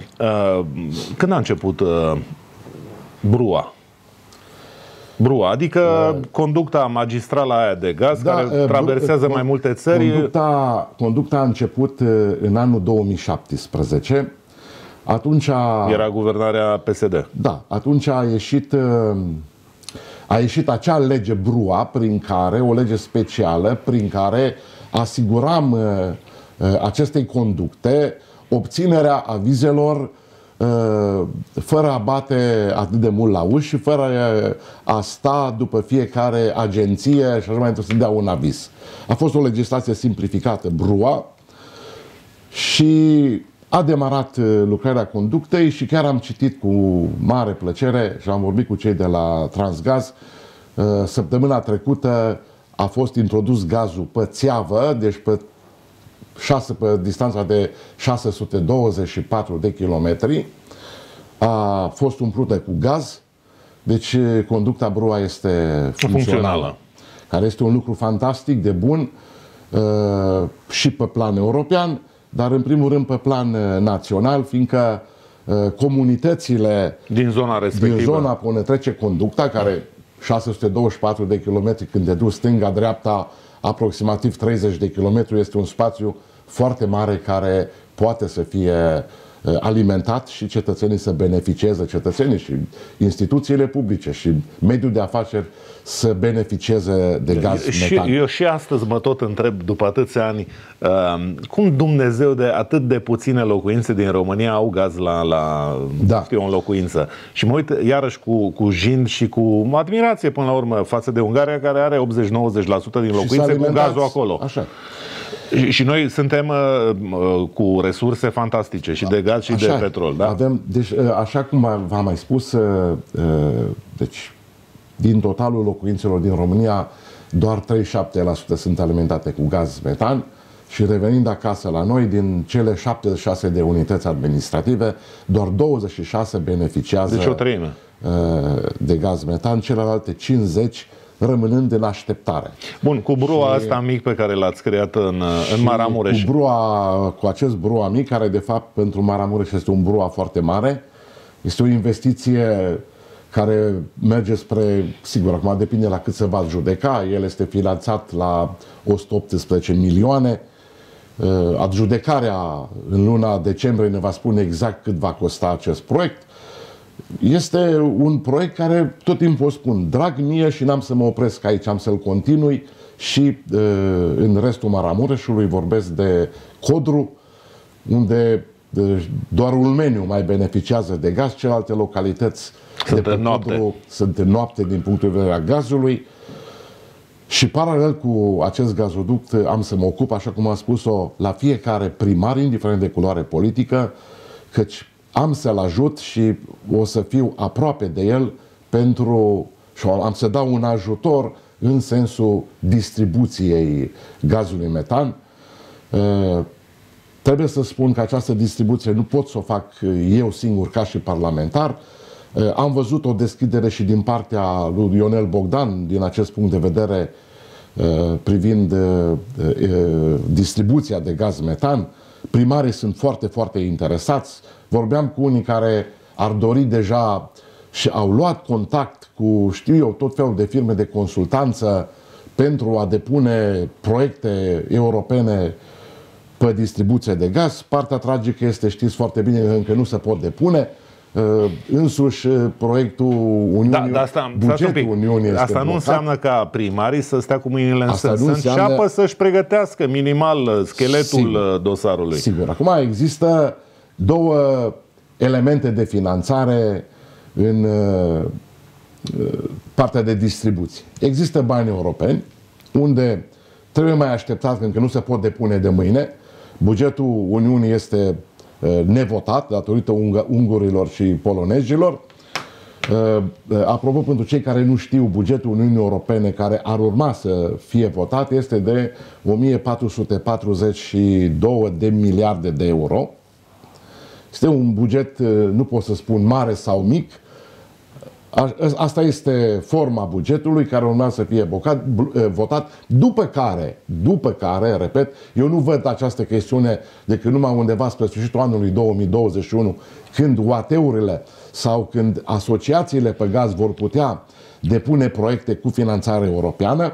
Când a început Brua? Brua, adică uh, conducta magistrală aia de gaz, da, care traversează uh, mai multe țări. Conducta, conducta a început uh, în anul două mii șaptesprezece. Atunci a, era guvernarea P S D. Da, atunci a ieșit, uh, a ieșit acea lege Brua, prin care, o lege specială, prin care asiguram uh, uh, acestei conducte obținerea avizelor fără a bate atât de mult la uși și fără a sta după fiecare agenție și așa mai trebuie să dea un aviz. A fost o legislație simplificată, Brua, și a demarat lucrarea conductei și chiar am citit cu mare plăcere și am vorbit cu cei de la Transgaz. Săptămâna trecută a fost introdus gazul pe țeavă, deci pe șase, pe distanța de șase sute douăzeci și patru de kilometri, a fost umplută cu gaz, deci conducta Brua este funcțională, funcțională, care este un lucru fantastic, de bun uh, și pe plan european, dar în primul rând pe plan național, fiindcă uh, comunitățile din zona respectivă, din zona până trece conducta, care șase sute douăzeci și patru de kilometri, când te duci stânga-dreapta, aproximativ treizeci de kilometri, este un spațiu foarte mare care poate să fie alimentat și cetățenii să beneficieze, cetățenii și instituțiile publice și mediul de afaceri să beneficieze de gaz și, metan. Eu și astăzi mă tot întreb, după atâția ani, cum Dumnezeu de atât de puține locuințe din România au gaz la, la da. știu, o locuință. Și mă uit iarăși cu, cu jind și cu admirație până la urmă față de Ungaria, care are optzeci-nouăzeci la sută din locuințe cu gazul acolo. Așa. Și noi suntem uh, cu resurse fantastice și de gaz și așa, de petrol. Da? Avem, deci, așa cum v-am mai spus, uh, deci, din totalul locuințelor din România, doar treizeci și șapte la sută sunt alimentate cu gaz metan și revenind acasă la noi, din cele șaptezeci și șase de unități administrative, doar douăzeci și șase beneficiază deci o treime. Uh, de gaz metan, celelalte cincizeci rămânând în așteptare. Bun, cu Brua și, asta mic pe care l-ați creat în, în Maramureș. Cu, Brua, cu acest Brua mic, care de fapt pentru Maramureș este un Brua foarte mare, este o investiție care merge spre, sigur, acum depinde la cât se va judeca, el este finanțat la o sută optsprezece milioane. Adjudecarea în luna decembrie ne va spune exact cât va costa acest proiect. Este un proiect care tot timpul o spun, drag mie și n-am să mă opresc aici, am să-l continui și în restul Maramureșului vorbesc de Codru, unde doar Ulmeniu mai beneficiază de gaz, celelalte localități sunt de pe Codru sunt în noapte din punctul de vedere al gazului. Și paralel cu acest gazoduct am să mă ocup, așa cum am spus-o, la fiecare primar, indiferent de culoare politică, căci am să-l ajut și o să fiu aproape de el pentru și am să dau un ajutor în sensul distribuției gazului metan. Uh, trebuie să spun că această distribuție nu pot să o fac eu singur ca și parlamentar. Am văzut o deschidere și din partea lui Ionel Bogdan, din acest punct de vedere, privind distribuția de gaz metan. Primarii sunt foarte, foarte interesați. Vorbeam cu unii care ar dori deja și au luat contact cu, știu eu, tot felul de firme de consultanță pentru a depune proiecte europene pe distribuție de gaz. Partea tragică este, știți foarte bine, că încă nu se pot depune. Însuși proiectul Uniunii, da, da, asta, bugetul Uniunii este Asta nu blocat. înseamnă ca primarii să stea cu mâinile în Asta sân, nu să înseamnă... înceapă să-și pregătească minimal scheletul Sigur. dosarului. Sigur. Acum există două elemente de finanțare în partea de distribuție. Există bani europeni, unde trebuie mai așteptat, că încă nu se pot depune de mâine. Bugetul Uniunii este nevotat datorită ungurilor și polonezilor. Apropo, pentru cei care nu știu, bugetul Uniunii Europene care ar urma să fie votat este de o mie patru sute patruzeci și doi de miliarde de euro. Este un buget, nu pot să spun mare sau mic. Asta este forma bugetului care urmează să fie votat, după care, după care, repet, eu nu văd această chestiune decât numai undeva spre sfârșitul anului două mii douăzeci și unu, când U A T-urile sau când asociațiile pe gaz vor putea depune proiecte cu finanțare europeană.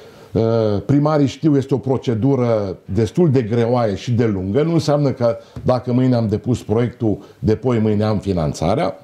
Primarii știu, este o procedură destul de greoaie și de lungă. Nu înseamnă că dacă mâine am depus proiectul, depoi mâine am finanțarea.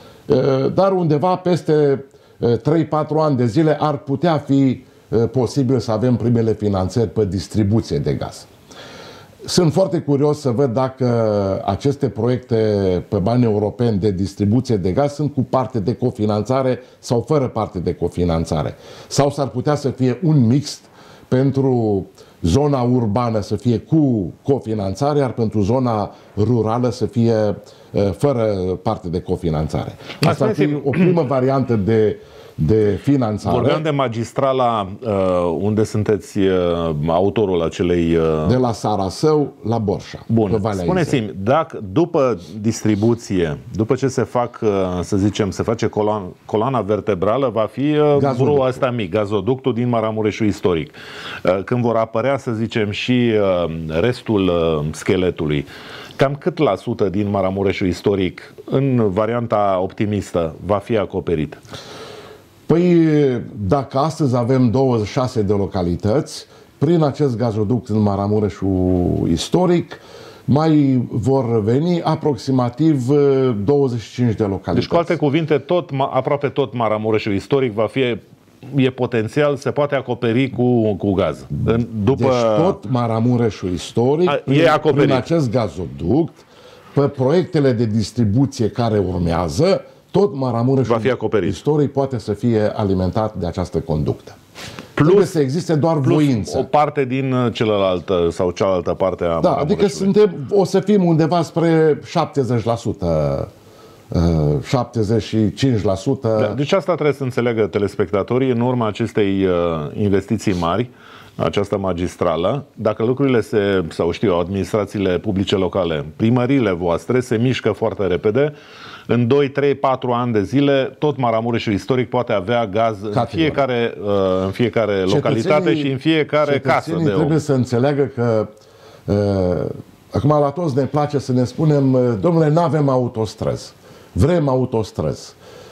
Dar undeva peste trei patru ani de zile ar putea fi posibil să avem primele finanțări pe distribuție de gaz. Sunt foarte curios să văd dacă aceste proiecte pe bani europeni de distribuție de gaz sunt cu parte de cofinanțare sau fără parte de cofinanțare. Sau s-ar putea să fie un mixt, pentru zona urbană să fie cu cofinanțare, iar pentru zona rurală să fie fără parte de cofinanțare. Asta ar fi o primă variantă de, de finanțare. Vorbeam de magistrala unde sunteți autorul acelei... De la Sarasău la Borșa. Bun, spuneți-mi, dacă după distribuție, după ce se fac, să zicem, se face coloana, coloana vertebrală, va fi brul ăsta mic, gazoductul din Maramureșul istoric. Când vor apărea, să zicem, și restul scheletului, cam cât la sută din Maramureșul istoric, în varianta optimistă, va fi acoperit? Păi, dacă astăzi avem douăzeci și șase de localități, prin acest gazoduct în Maramureșul istoric, mai vor veni aproximativ douăzeci și cinci de localități. Deci, cu alte cuvinte, tot, aproape tot Maramureșul istoric va fi, e potențial, se poate acoperi cu, cu gaz. După... Deci tot Maramureșul istoric, A, prin, e acoperit. prin acest gazoduct, pe proiectele de distribuție care urmează, tot Maramureșul va fi acoperit. istoric poate să fie alimentat de această conductă. Plus, trebuie să existe doar plus voință. O parte din celălaltă sau cealaltă parte a Da, adică suntem, o să fim undeva spre șaptezeci la sută, șaptezeci și cinci la sută. Da, deci asta trebuie să înțeleagă telespectatorii în urma acestei investiții mari, această magistrală. Dacă lucrurile se, sau știu, administrațiile publice locale, primăriile voastre se mișcă foarte repede, în doi, trei, patru ani de zile, tot Maramureșul istoric poate avea gaz în fiecare, în fiecare localitate și în fiecare casă de om. Trebuie să înțeleagă că uh, acum la toți ne place să ne spunem, domnule, nu avem autostrăzi, vrem autostrăzi.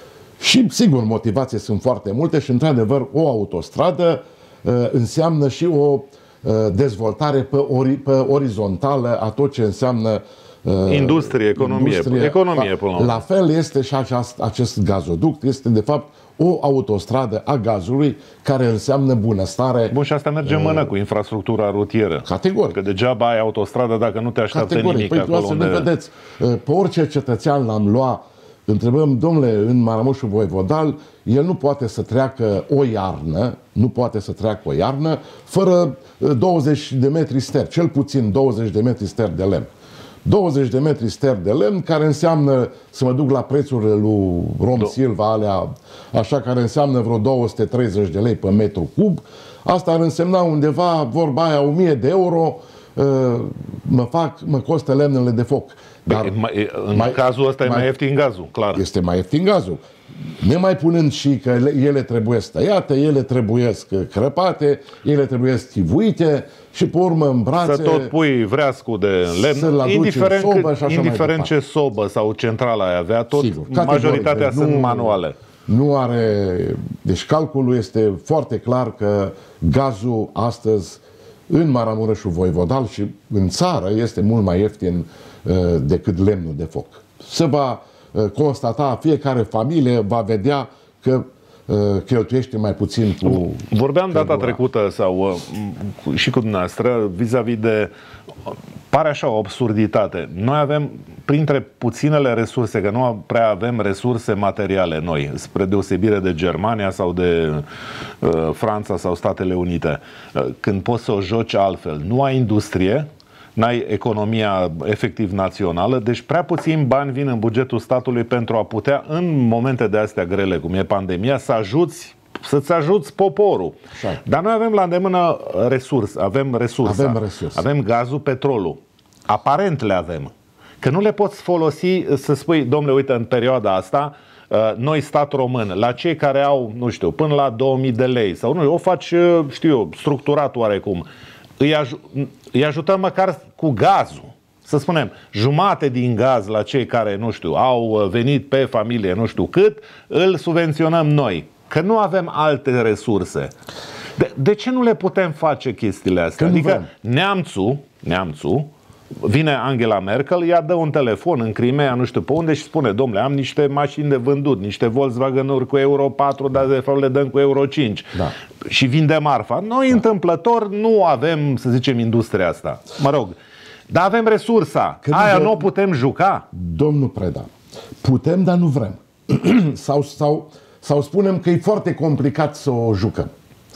Și sigur, motivații sunt foarte multe și într-adevăr o autostradă uh, înseamnă și o uh, dezvoltare pe, ori, pe orizontală a tot ce înseamnă industrie, economie, industrie. economie până la urmă. La fel este și acest, acest gazoduct, este de fapt o autostradă a gazului care înseamnă bunăstare. Bun, și asta merge în mână cu infrastructura rutieră. Categoric. Că degeaba ai autostradă dacă nu te așteaptă Categoric. nimic Păi, acolo unde... vedeți, pe orice cetățean l-am luat, întrebăm, domnule, în Maramureșul Voivodal, el nu poate să treacă o iarnă, nu poate să treacă o iarnă fără douăzeci de metri ster, cel puțin douăzeci de metri ster de lemn. douăzeci de metri ster de lemn, care înseamnă, să mă duc la prețurile lui Rom Do Silva, alea, așa, care înseamnă vreo două sute treizeci de lei pe metru cub. Asta ar însemna undeva, vorba aia, o mie de euro, mă fac, mă costă lemnele de foc. Dar mai, în mai, cazul ăsta mai, e mai ieftin gazul, clar. Este mai ieftin gazul. Ne mai punând și că ele trebuie tăiate, ele trebuie crăpate, ele trebuie stivuite și pe urmă în brațe... Să tot pui vreascul de lemn, indiferent, sobă indiferent ce sobă sau centrală ai avea, tot sigur, majoritatea deci sunt nu, manuale. Nu are... Deci calculul este foarte clar că gazul astăzi în Maramureșul Voivodal și în țară este mult mai ieftin uh, decât lemnul de foc. Se va uh, constata, fiecare familie va vedea că uh, cheltuiește mai puțin cu... Vorbeam data trecută sau uh, și cu dumneavoastră vis-a-vis de... Pare așa o absurditate. Noi avem, printre puținele resurse, că nu prea avem resurse materiale noi, spre deosebire de Germania sau de uh, Franța sau Statele Unite, uh, când poți să o joci altfel. Nu ai industrie, n-ai economia efectiv națională, deci prea puțin bani vin în bugetul statului pentru a putea, în momente de astea grele, cum e pandemia, să ajuți să-ți ajuți poporul. Așa. Dar noi avem la îndemână resurse, avem resursa, avem, resurse. avem gazul, petrolul. Aparent le avem. Că nu le poți folosi să spui, domnule, uite, în perioada asta, noi, stat român, la cei care au, nu știu, până la două mii de lei, sau nu, o faci, știu eu, structurat oarecum, îi, aj- îi ajutăm măcar cu gazul. Să spunem, jumate din gaz la cei care, nu știu, au venit pe familie, nu știu cât, îl subvenționăm noi. Că nu avem alte resurse. De, de ce nu le putem face chestiile astea? Că adică neamțul, neamțul vine Angela Merkel, ea dă un telefon în Crimea, nu știu pe unde, și spune, domnule, am niște mașini de vândut, niște Volkswagen-uri cu euro patru, dar de fapt le dăm cu euro cinci. Da. Și vinde marfa. Noi, da. întâmplător, nu avem, să zicem, industria asta. Mă rog, dar avem resursa. Când Aia nu o putem juca. Domnul Preda, putem, dar nu vrem. sau, sau, sau spunem că e foarte complicat să o jucăm.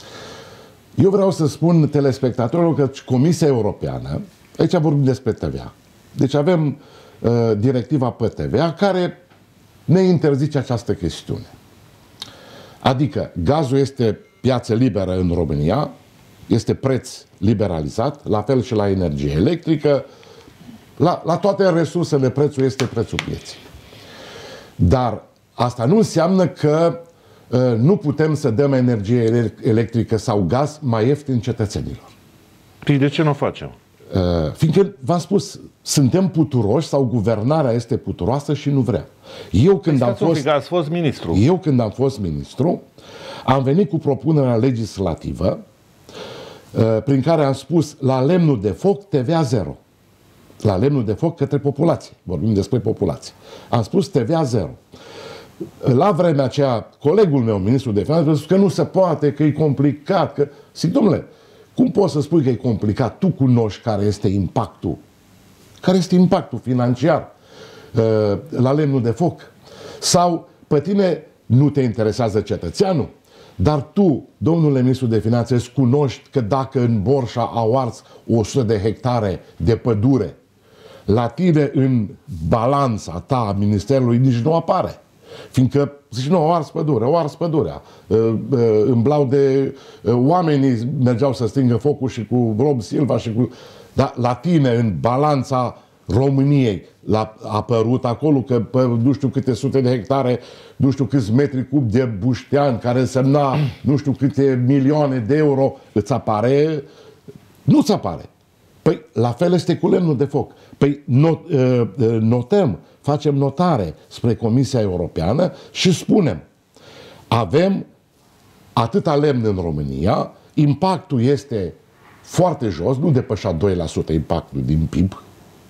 Eu vreau să spun telespectatorilor că Comisia Europeană, aici vorbim despre T V A. Deci avem uh, directiva pe T V A care ne interzice această chestiune. Adică gazul este piață liberă în România, este preț liberalizat, la fel și la energie electrică, la, la toate resursele prețul este prețul pieții. Dar asta nu înseamnă că uh, nu putem să dăm energie electrică sau gaz mai ieftin cetățenilor. Păi de ce nu o facem? Uh, fiindcă, v-am spus, suntem puturoși sau guvernarea este puturoasă și nu vrea. Eu când, am fost, ați fost ministru. eu când am fost ministru, am venit cu propunerea legislativă uh, prin care am spus la lemnul de foc T V A zero. La lemnul de foc către populație. Vorbim despre populație. Am spus T V A zero. La vremea aceea, colegul meu, ministrul de finanțe, a spus că nu se poate, că e complicat. Că... Zic, domnule, cum poți să spui că e complicat? Tu cunoști care este impactul. Care este impactul financiar uh, la lemnul de foc? Sau pe tine nu te interesează cetățeanul? Dar tu, domnule ministru de finanțe, îți cunoști că dacă în Borșa au ars o sută de hectare de pădure, la tine în balanța ta a ministerului nici nu apare. Fiindcă, zici, nu, au ars pădure, au ars pădurea. Îmblau de oamenii mergeau să stingă focul și cu Rob Silva și cu... Dar la tine, în balanța României, a apărut acolo că pe nu știu câte sute de hectare, nu știu câți metri cub de buștean, care însemna nu știu câte milioane de euro, îți apare? Nu-ți apare. Păi, la fel este cu lemnul de foc. Păi, not, notăm, facem notare spre Comisia Europeană și spunem, avem atâta lemn în România, impactul este foarte jos, nu depășea doi la sută impactul din P I B,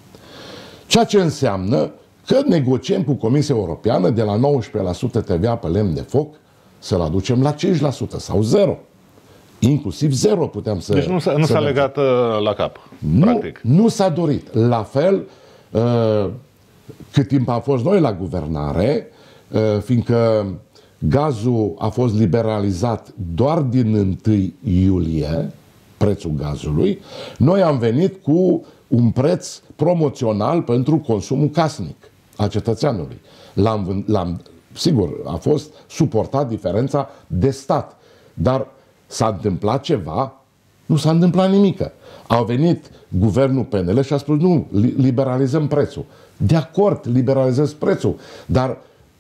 ceea ce înseamnă că negociem cu Comisia Europeană de la nouăsprezece la sută T V A pe lemn de foc să-l aducem la cinci la sută sau zero. Inclusiv zero puteam să... Deci nu s-a, nu s-a legat uh, la cap, nu, practic. Nu s-a dorit. La fel, uh, cât timp am fost noi la guvernare, uh, fiindcă gazul a fost liberalizat doar din întâi iulie, prețul gazului, noi am venit cu un preț promoțional pentru consumul casnic a cetățeanului. L-am, l-am, sigur, a fost suportat diferența de stat, dar s-a întâmplat ceva Nu s-a întâmplat nimic. A venit guvernul P N L și a spus nu, liberalizăm prețul. De acord, liberalizez prețul, dar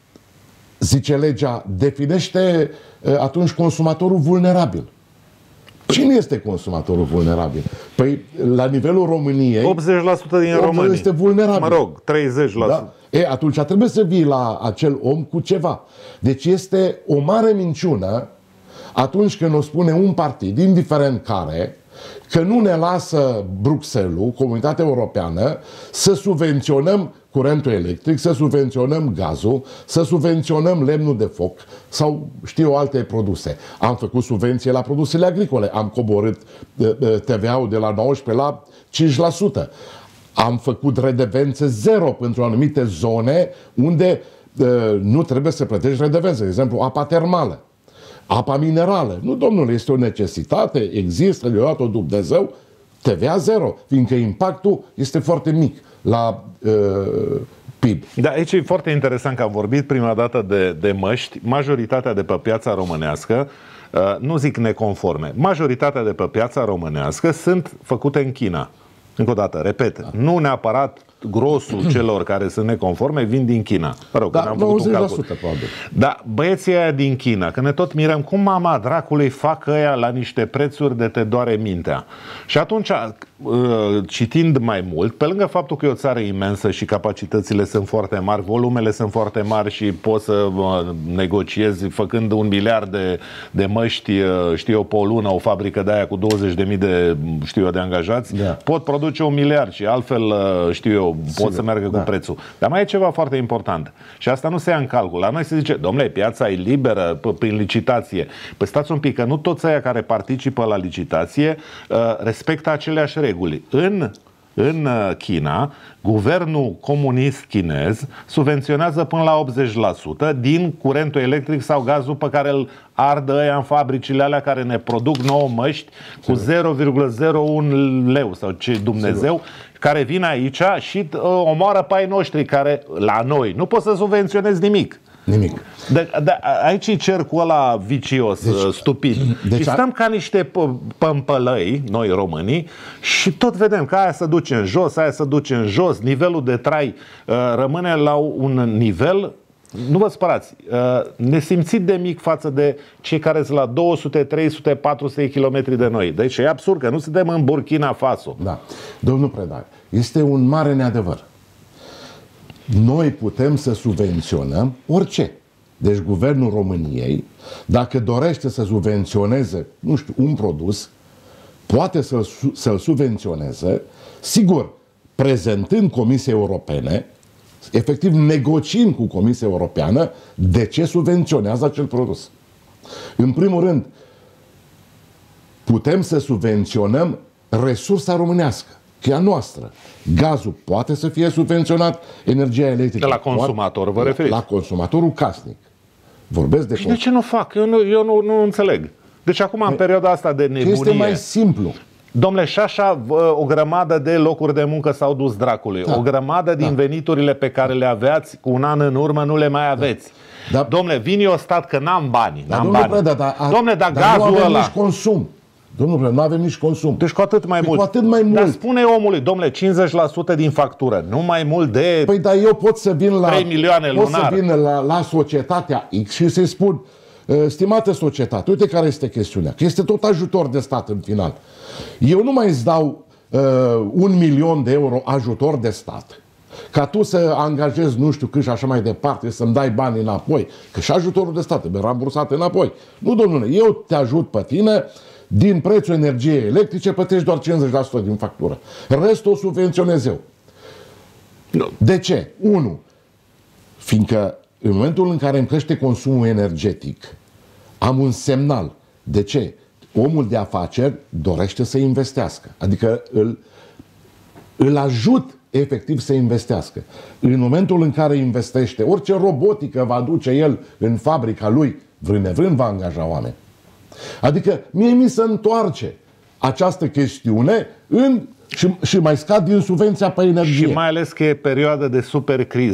zice legea, definește atunci consumatorul vulnerabil. Cine este consumatorul vulnerabil? Păi, la nivelul României... optzeci la sută din români. Este vulnerabil. Mă rog, treizeci la sută. Da? E, atunci trebuie să vii la acel om cu ceva. Deci este o mare minciună atunci când o spune un partid, indiferent care, că nu ne lasă Bruxelles, Comunitatea Europeană, să subvenționăm curentul electric, să subvenționăm gazul, să subvenționăm lemnul de foc sau știu alte produse. Am făcut subvenție la produsele agricole, am coborât T V A-ul de la nouăsprezece la cinci la sută. Am făcut redevențe zero pentru anumite zone unde uh, nu trebuie să plătești redevențe. De exemplu, apa termală, apa minerală. Nu, domnule, este o necesitate, există, le-a dat-o Dumnezeu, T V A zero, fiindcă impactul este foarte mic la uh, P I B. Da, aici e foarte interesant că am vorbit prima dată de, de măști. Majoritatea de pe piața românească, uh, nu zic neconforme, majoritatea de pe piața românească sunt făcute în China. Încă o dată, repet, da. Nu neapărat grosul celor care sunt neconforme vin din China. Mă rog, da, nouăzeci la sută probabil. Dar băieții aia din China, că ne tot mirăm, cum mama dracului fac ăia la niște prețuri de te doare mintea. Și atunci, citind mai mult, pe lângă faptul că e o țară imensă și capacitățile sunt foarte mari, volumele sunt foarte mari și poți să negociezi făcând un miliard de, de măști, știu eu, pe o lună, o fabrică de aia cu douăzeci de mii de, știu eu, de angajați, da. Pot produce un miliard și altfel, știu eu, pot să meargă da. Cu prețul. Dar mai e ceva foarte important și asta nu se ia în calcul. La noi se zice, domnule, piața e liberă prin licitație. Păi stați un pic, că nu toți aia care participă la licitație respectă aceleași reguli. În În China, guvernul comunist chinez subvenționează până la optzeci la sută din curentul electric sau gazul pe care îl ardă ăia în fabricile alea care ne produc nouă măști cu zero virgulă zero unu leu sau ce Dumnezeu, care vin aici și uh, omoară pe ai noștri care la noi nu poți să subvenționezi nimic. Nimic. De, de, aici e cercul ăla vicios, deci, stupid. Deci, și stăm ca niște pămpălăi, noi românii, și tot vedem că aia se duce în jos, aia se duce în jos, nivelul de trai uh, rămâne la un nivel, nu vă spărați, uh, nesimțit de mic față de cei care sunt la două sute, trei sute, patru sute de kilometri de noi. Deci e absurd că nu suntem în Burkina Faso. Da. Domnul Predac, este un mare neadevăr. Noi putem să subvenționăm orice. Deci guvernul României, dacă dorește să subvenționeze, nu știu, un produs, poate să-l, să-l subvenționeze, sigur, prezentând Comisiei Europene, efectiv negociind cu Comisia Europeană de ce subvenționează acel produs. În primul rând, putem să subvenționăm resursa românească, că e a noastră. Gazul poate să fie subvenționat, energia electrică... De la consumator, poate, vă referiți? La consumatorul casnic. Vorbesc de... Și de ce nu fac? Eu nu, eu nu, nu înțeleg. Deci acum, în perioada asta de nebunie... Este mai simplu. Dom'le, și așa o grămadă de locuri de muncă s-au dus dracului. Da. O grămadă din da. veniturile pe care le aveați cu un an în urmă nu le mai aveți. Da. Dom'le, vin eu stat că n-am bani. Da, n-am bani. Preda, da, Dom'le, dar dar gazul nu avem ăla... nici consum. Domnule, nu avem nici consum. Deci cu atât mai păi mult. Cu atât mai mult. Dar spune omului, domnule, cincizeci la sută din factură, nu mai mult de Păi dar eu pot să vin la trei milioane pot lunar. să vin la, la societatea X și să-i spun, stimată societate, uite care este chestiunea, că este tot ajutor de stat în final. Eu nu mai îți dau uh, un milion de euro ajutor de stat ca tu să angajezi nu știu cât și așa mai departe, să-mi dai bani înapoi, că și ajutorul de stat trebuie rambursat înapoi. Nu, domnule, eu te ajut pe tine. Din prețul energiei electrice plătești doar cincizeci la sută din factură. Restul o subvenționez eu. No. De ce? Unu, fiindcă în momentul în care îmi crește consumul energetic, am un semnal. De ce? Omul de afaceri dorește să investească. Adică îl, îl ajut efectiv să investească. În momentul în care investește, orice robotică va duce el în fabrica lui, vrând nevrând va angaja oameni. Adică mie mi se întoarce această chestiune în, și, și mai scad din subvenția pe energie. Și mai ales că e perioadă de super criză.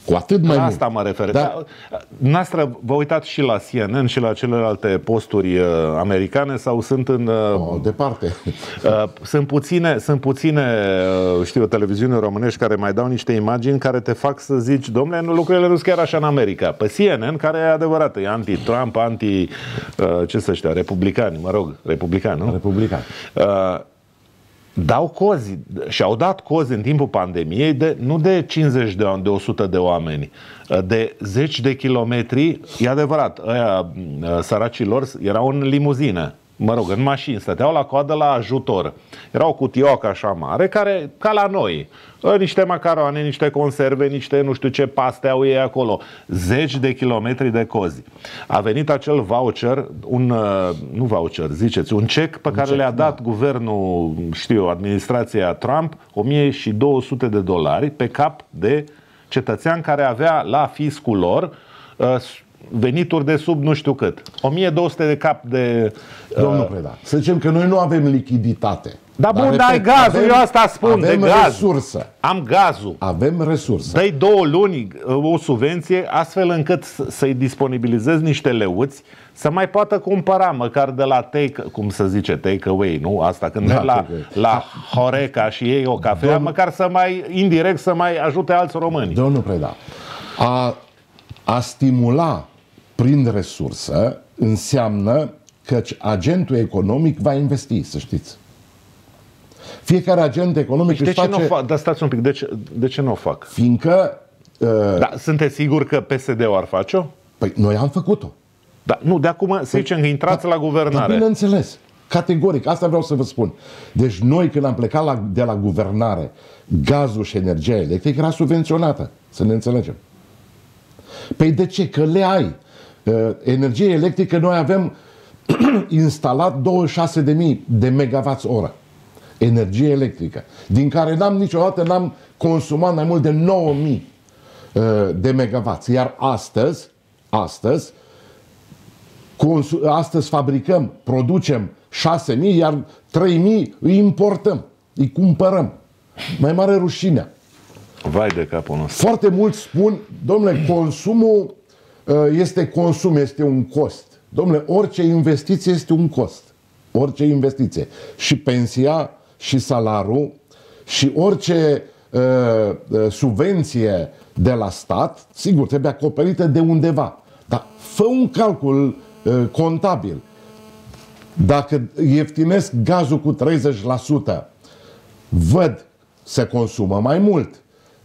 Cu atât mai la mult. asta mă refer. Da. Noastră vă uitați și la C N N și la celelalte posturi uh, americane sau sunt în... Uh, oh, departe. Uh, sunt puține, sunt puține uh, știu, televiziuni românești care mai dau niște imagini care te fac să zici, domnule, lucrurile nu sunt chiar așa în America. Pe C N N, care e adevărat, e anti-Trump, anti... Uh, ce să știu, republicani, mă rog, republicani, nu? Republicani. Uh, dau cozi și au dat cozi în timpul pandemiei de, nu de cincizeci de oameni, de o sută de oameni, de zeci de kilometri. E adevărat, ăia săracilor erau în limuzină, mă rog, în mașini, stăteau la coadă la ajutor. Era o cutioacă așa mare, care, ca la noi, niște macaroane, niște conserve, niște nu știu ce paste au ei acolo. Zeci de kilometri de cozi. A venit acel voucher, un, nu voucher, ziceți, un cec pe un care cec, le-a dat da. guvernul, știu, administrația Trump, o mie două sute de dolari pe cap de cetățean care avea la fiscul lor venituri de sub nu știu cât. o mie două sute de cap de... Domnul Preda, să zicem că noi nu avem lichiditate. Da, bun, repet, dai gazul, avem, eu asta spun, avem de gaz. resursă. Am gazul. Avem resursă. Dă-i două luni o subvenție, astfel încât să-i disponibilizezi niște leuți, să mai poată cumpăra, măcar de la take, cum se zice, take away, nu? Asta, când da, merg la, la Horeca și iei o cafea, Domn... măcar să mai, indirect, să mai ajute alți români. Domnul Preda, a, a stimula prin resursă înseamnă că agentul economic va investi, să știți. Fiecare agent economic deci de își ce face... nu fac? Dar stați un pic, de ce, de ce nu o fac? Fiindcă... Uh... Da, sunteți siguri că P S D-ul ar face-o? Păi noi am făcut-o. Da, nu, de acum să zicem că intrați da, la guvernare. Da, bineînțeles, categoric, asta vreau să vă spun. Deci noi când am plecat la, de la guvernare, gazul și energia electrică era subvenționată, să ne înțelegem. Păi de ce? Că le ai. Uh, energie electrică noi avem instalat douăzeci și șase de mii de megawatts oră. Energie electrică, din care n-am niciodată n-am consumat mai mult de nouă mii uh, de megawatts. Iar astăzi, astăzi, astăzi fabricăm, producem șase mii, iar trei mii îi importăm, îi cumpărăm. Mai mare rușinea. Vai de capul nostru. Foarte mulți spun, domnule, consumul uh, este consum, este un cost. Domnule, orice investiție este un cost. Orice investiție. Și pensia, și salarul, și orice uh, uh, subvenție de la stat, sigur, trebuie acoperită de undeva. Dar fă un calcul uh, contabil. Dacă ieftinesc gazul cu treizeci la sută, văd, se consumă mai mult.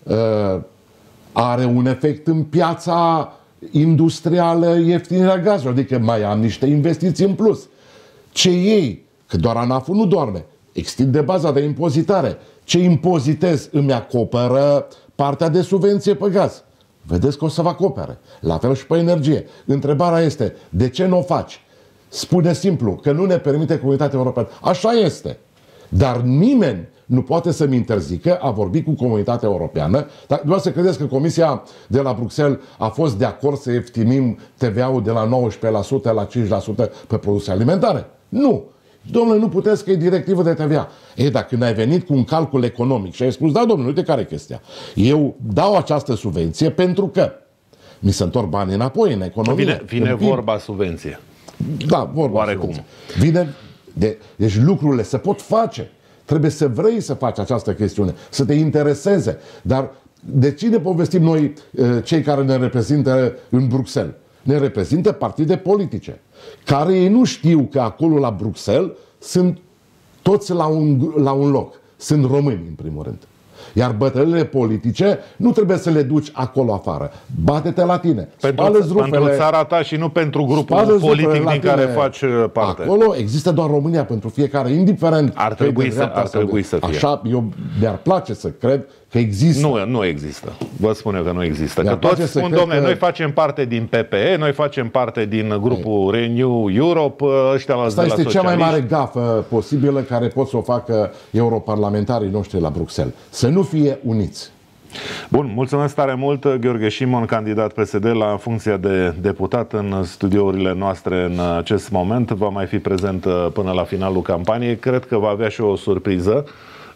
Uh, are un efect în piața industrială ieftinirea gazului, adică mai am niște investiții în plus. Ce iei? Că doar ANAF-ul nu doarme. Extinde baza de impozitare. Ce impozitez îmi acoperă partea de subvenție pe gaz. Vedeți că o să vă acopere. La fel și pe energie. Întrebarea este, de ce nu o faci? Spune simplu, că nu ne permite Comunitatea Europeană. Așa este. Dar nimeni nu poate să-mi interzică a vorbi cu Comunitatea Europeană. Dar doar să credeți că Comisia de la Bruxelles a fost de acord să ieftinim T V A-ul de la nouăsprezece la sută la cinci la sută pe produse alimentare? Nu. Domnule, nu puteți că e directivă de T V A. Ei, dacă n-ai venit cu un calcul economic și ai spus, da, domnule, uite care e chestia. Eu dau această subvenție pentru că mi se întorc banii înapoi în economie. Vine, vine în vorba subvenție. Da, vorba Oarecum. subvenție. Vine, de, deci lucrurile se pot face. Trebuie să vrei să faci această chestiune, să te intereseze. Dar de cine povestim noi, cei care ne reprezintă în Bruxelles? Ne reprezintă partide politice, care ei nu știu că acolo la Bruxelles sunt toți la un, la un loc. Sunt români, în primul rând. Iar bătăliile politice nu trebuie să le duci acolo afară. Bate-te la tine. Pentru, pentru țara ta și nu pentru grupul politic din care faci parte. Acolo există doar România pentru fiecare, indiferent. Ar trebui, să, ar trebui să fie. Așa, eu mi-ar place să cred că există. Nu, nu există. Vă spun eu că nu există. Că toți spun, domnule, că... noi facem parte din P P E, noi facem parte din grupul Ei. Renew Europe, ăștia la Asta este cea mai mare gafă posibilă care pot să o facă europarlamentarii noștri la Bruxelles. Să nu fie uniți. Bun, mulțumesc tare mult, Gheorghe Șimon, candidat P S D la funcția de deputat în studiourile noastre în acest moment. Va mai fi prezent până la finalul campaniei. Cred că va avea și o surpriză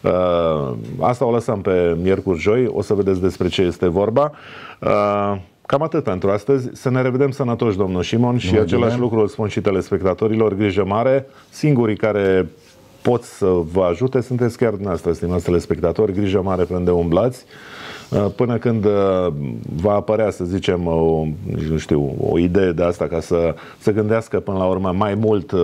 Asta o lăsăm pe miercuri-joi, o să vedeți despre ce este vorba. Cam atât pentru astăzi. Să ne revedem sănătoși, domnul Șimon, și același lucru îl spun și telespectatorilor. Grijă mare, singurii care pot să vă ajute sunteți chiar dumneavoastră, stimați telespectatori. Grijă mare pe unde umblați, până când va apărea, să zicem, o, nu știu, o idee de asta ca să se gândească până la urmă mai mult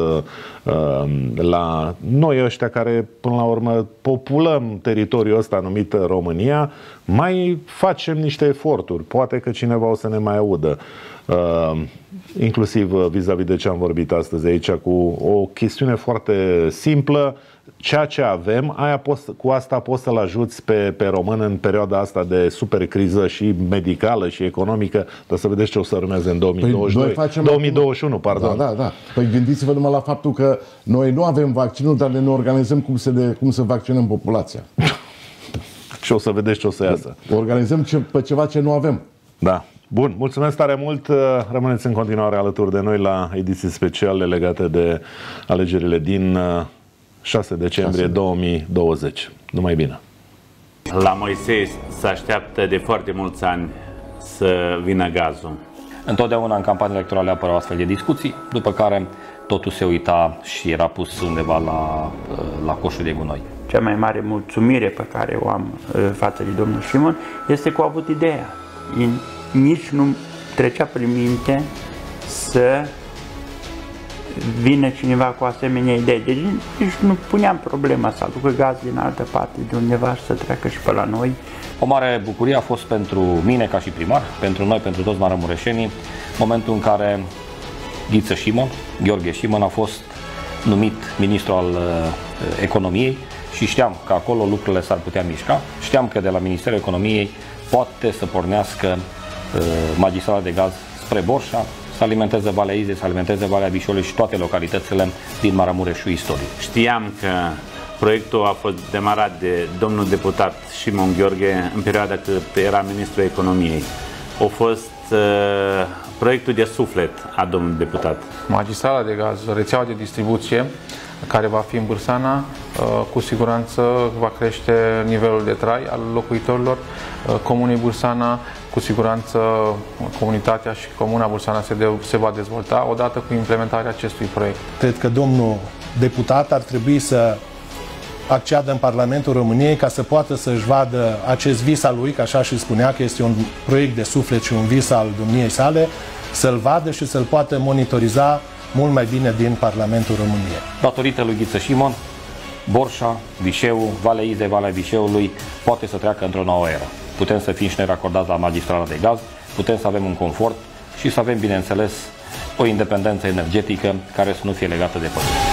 la noi ăștia care până la urmă populăm teritoriul ăsta numit România, mai facem niște eforturi. Poate că cineva o să ne mai audă. Uh, inclusiv vis-a-vis de ce am vorbit astăzi aici, cu o chestiune foarte simplă. Ceea ce avem, aia poți, cu asta poți să-l ajuți pe, pe român în perioada asta de super criză și medicală și economică, dar să vedeți ce o să urmeze în două mii douăzeci și doi, păi două mii douăzeci și unu, pardon. Da, da, da. Păi gândiți-vă numai la faptul că noi nu avem vaccinul, dar ne organizăm cum să, de, cum să vaccinăm populația. Și o să vedeți ce o să iasă. Organizăm ce, pe ceva ce nu avem. Da. Bun, mulțumesc tare mult. Rămâneți în continuare alături de noi la ediții speciale legate de alegerile din șase decembrie două mii douăzeci. Numai bine! La Moisei se așteaptă de foarte mulți ani să vină gazul. Întotdeauna în campanii electorale apărau astfel de discuții, după care totul se uita și era pus undeva la, la coșul de gunoi. Cea mai mare mulțumire pe care o am față de domnul Șimon este că a avut ideea. Nici nu trecea prin minte să vină cineva cu asemenea idee. Deci nici nu puneam problema să aducă gaz din altă parte, de undeva, și să treacă și pe la noi. O mare bucurie a fost pentru mine ca și primar, pentru noi, pentru toți maramureșenii, momentul în care Ghiță Șimon, Gheorghe Șimon, a fost numit ministru al uh, economiei și știam că acolo lucrurile s-ar putea mișca. Știam că de la Ministerul Economiei poate să pornească uh, magistrala de gaz spre Borșa, să alimenteze Valea Izei, să alimenteze Valea Bișolului și toate localitățile din Maramureșul istoric. Știam că proiectul a fost demarat de domnul deputat Șimon Gheorghe în perioada când era ministrul economiei. A fost uh, proiectul de suflet a domnului deputat. Magistrala de gaz, rețeaua de distribuție care va fi în Bârsana, cu siguranță va crește nivelul de trai al locuitorilor comunei Bârsana, cu siguranță comunitatea și comuna Bârsana se, de, se va dezvolta odată cu implementarea acestui proiect. Cred că domnul deputat ar trebui să acceadă în Parlamentul României ca să poată să-și vadă acest vis al lui, că așa și spunea că este un proiect de suflet și un vis al domniei sale, să-l vadă și să-l poată monitoriza mult mai bine din Parlamentul României. Datorită lui Ghiță Șimon, Borșa, Vișeu, Valea Izei, Valea Vișeului poate să treacă într-o nouă eră. Putem să fim și noi racordați la magistrala de gaz, putem să avem un confort și să avem, bineînțeles, o independență energetică care să nu fie legată de pământ.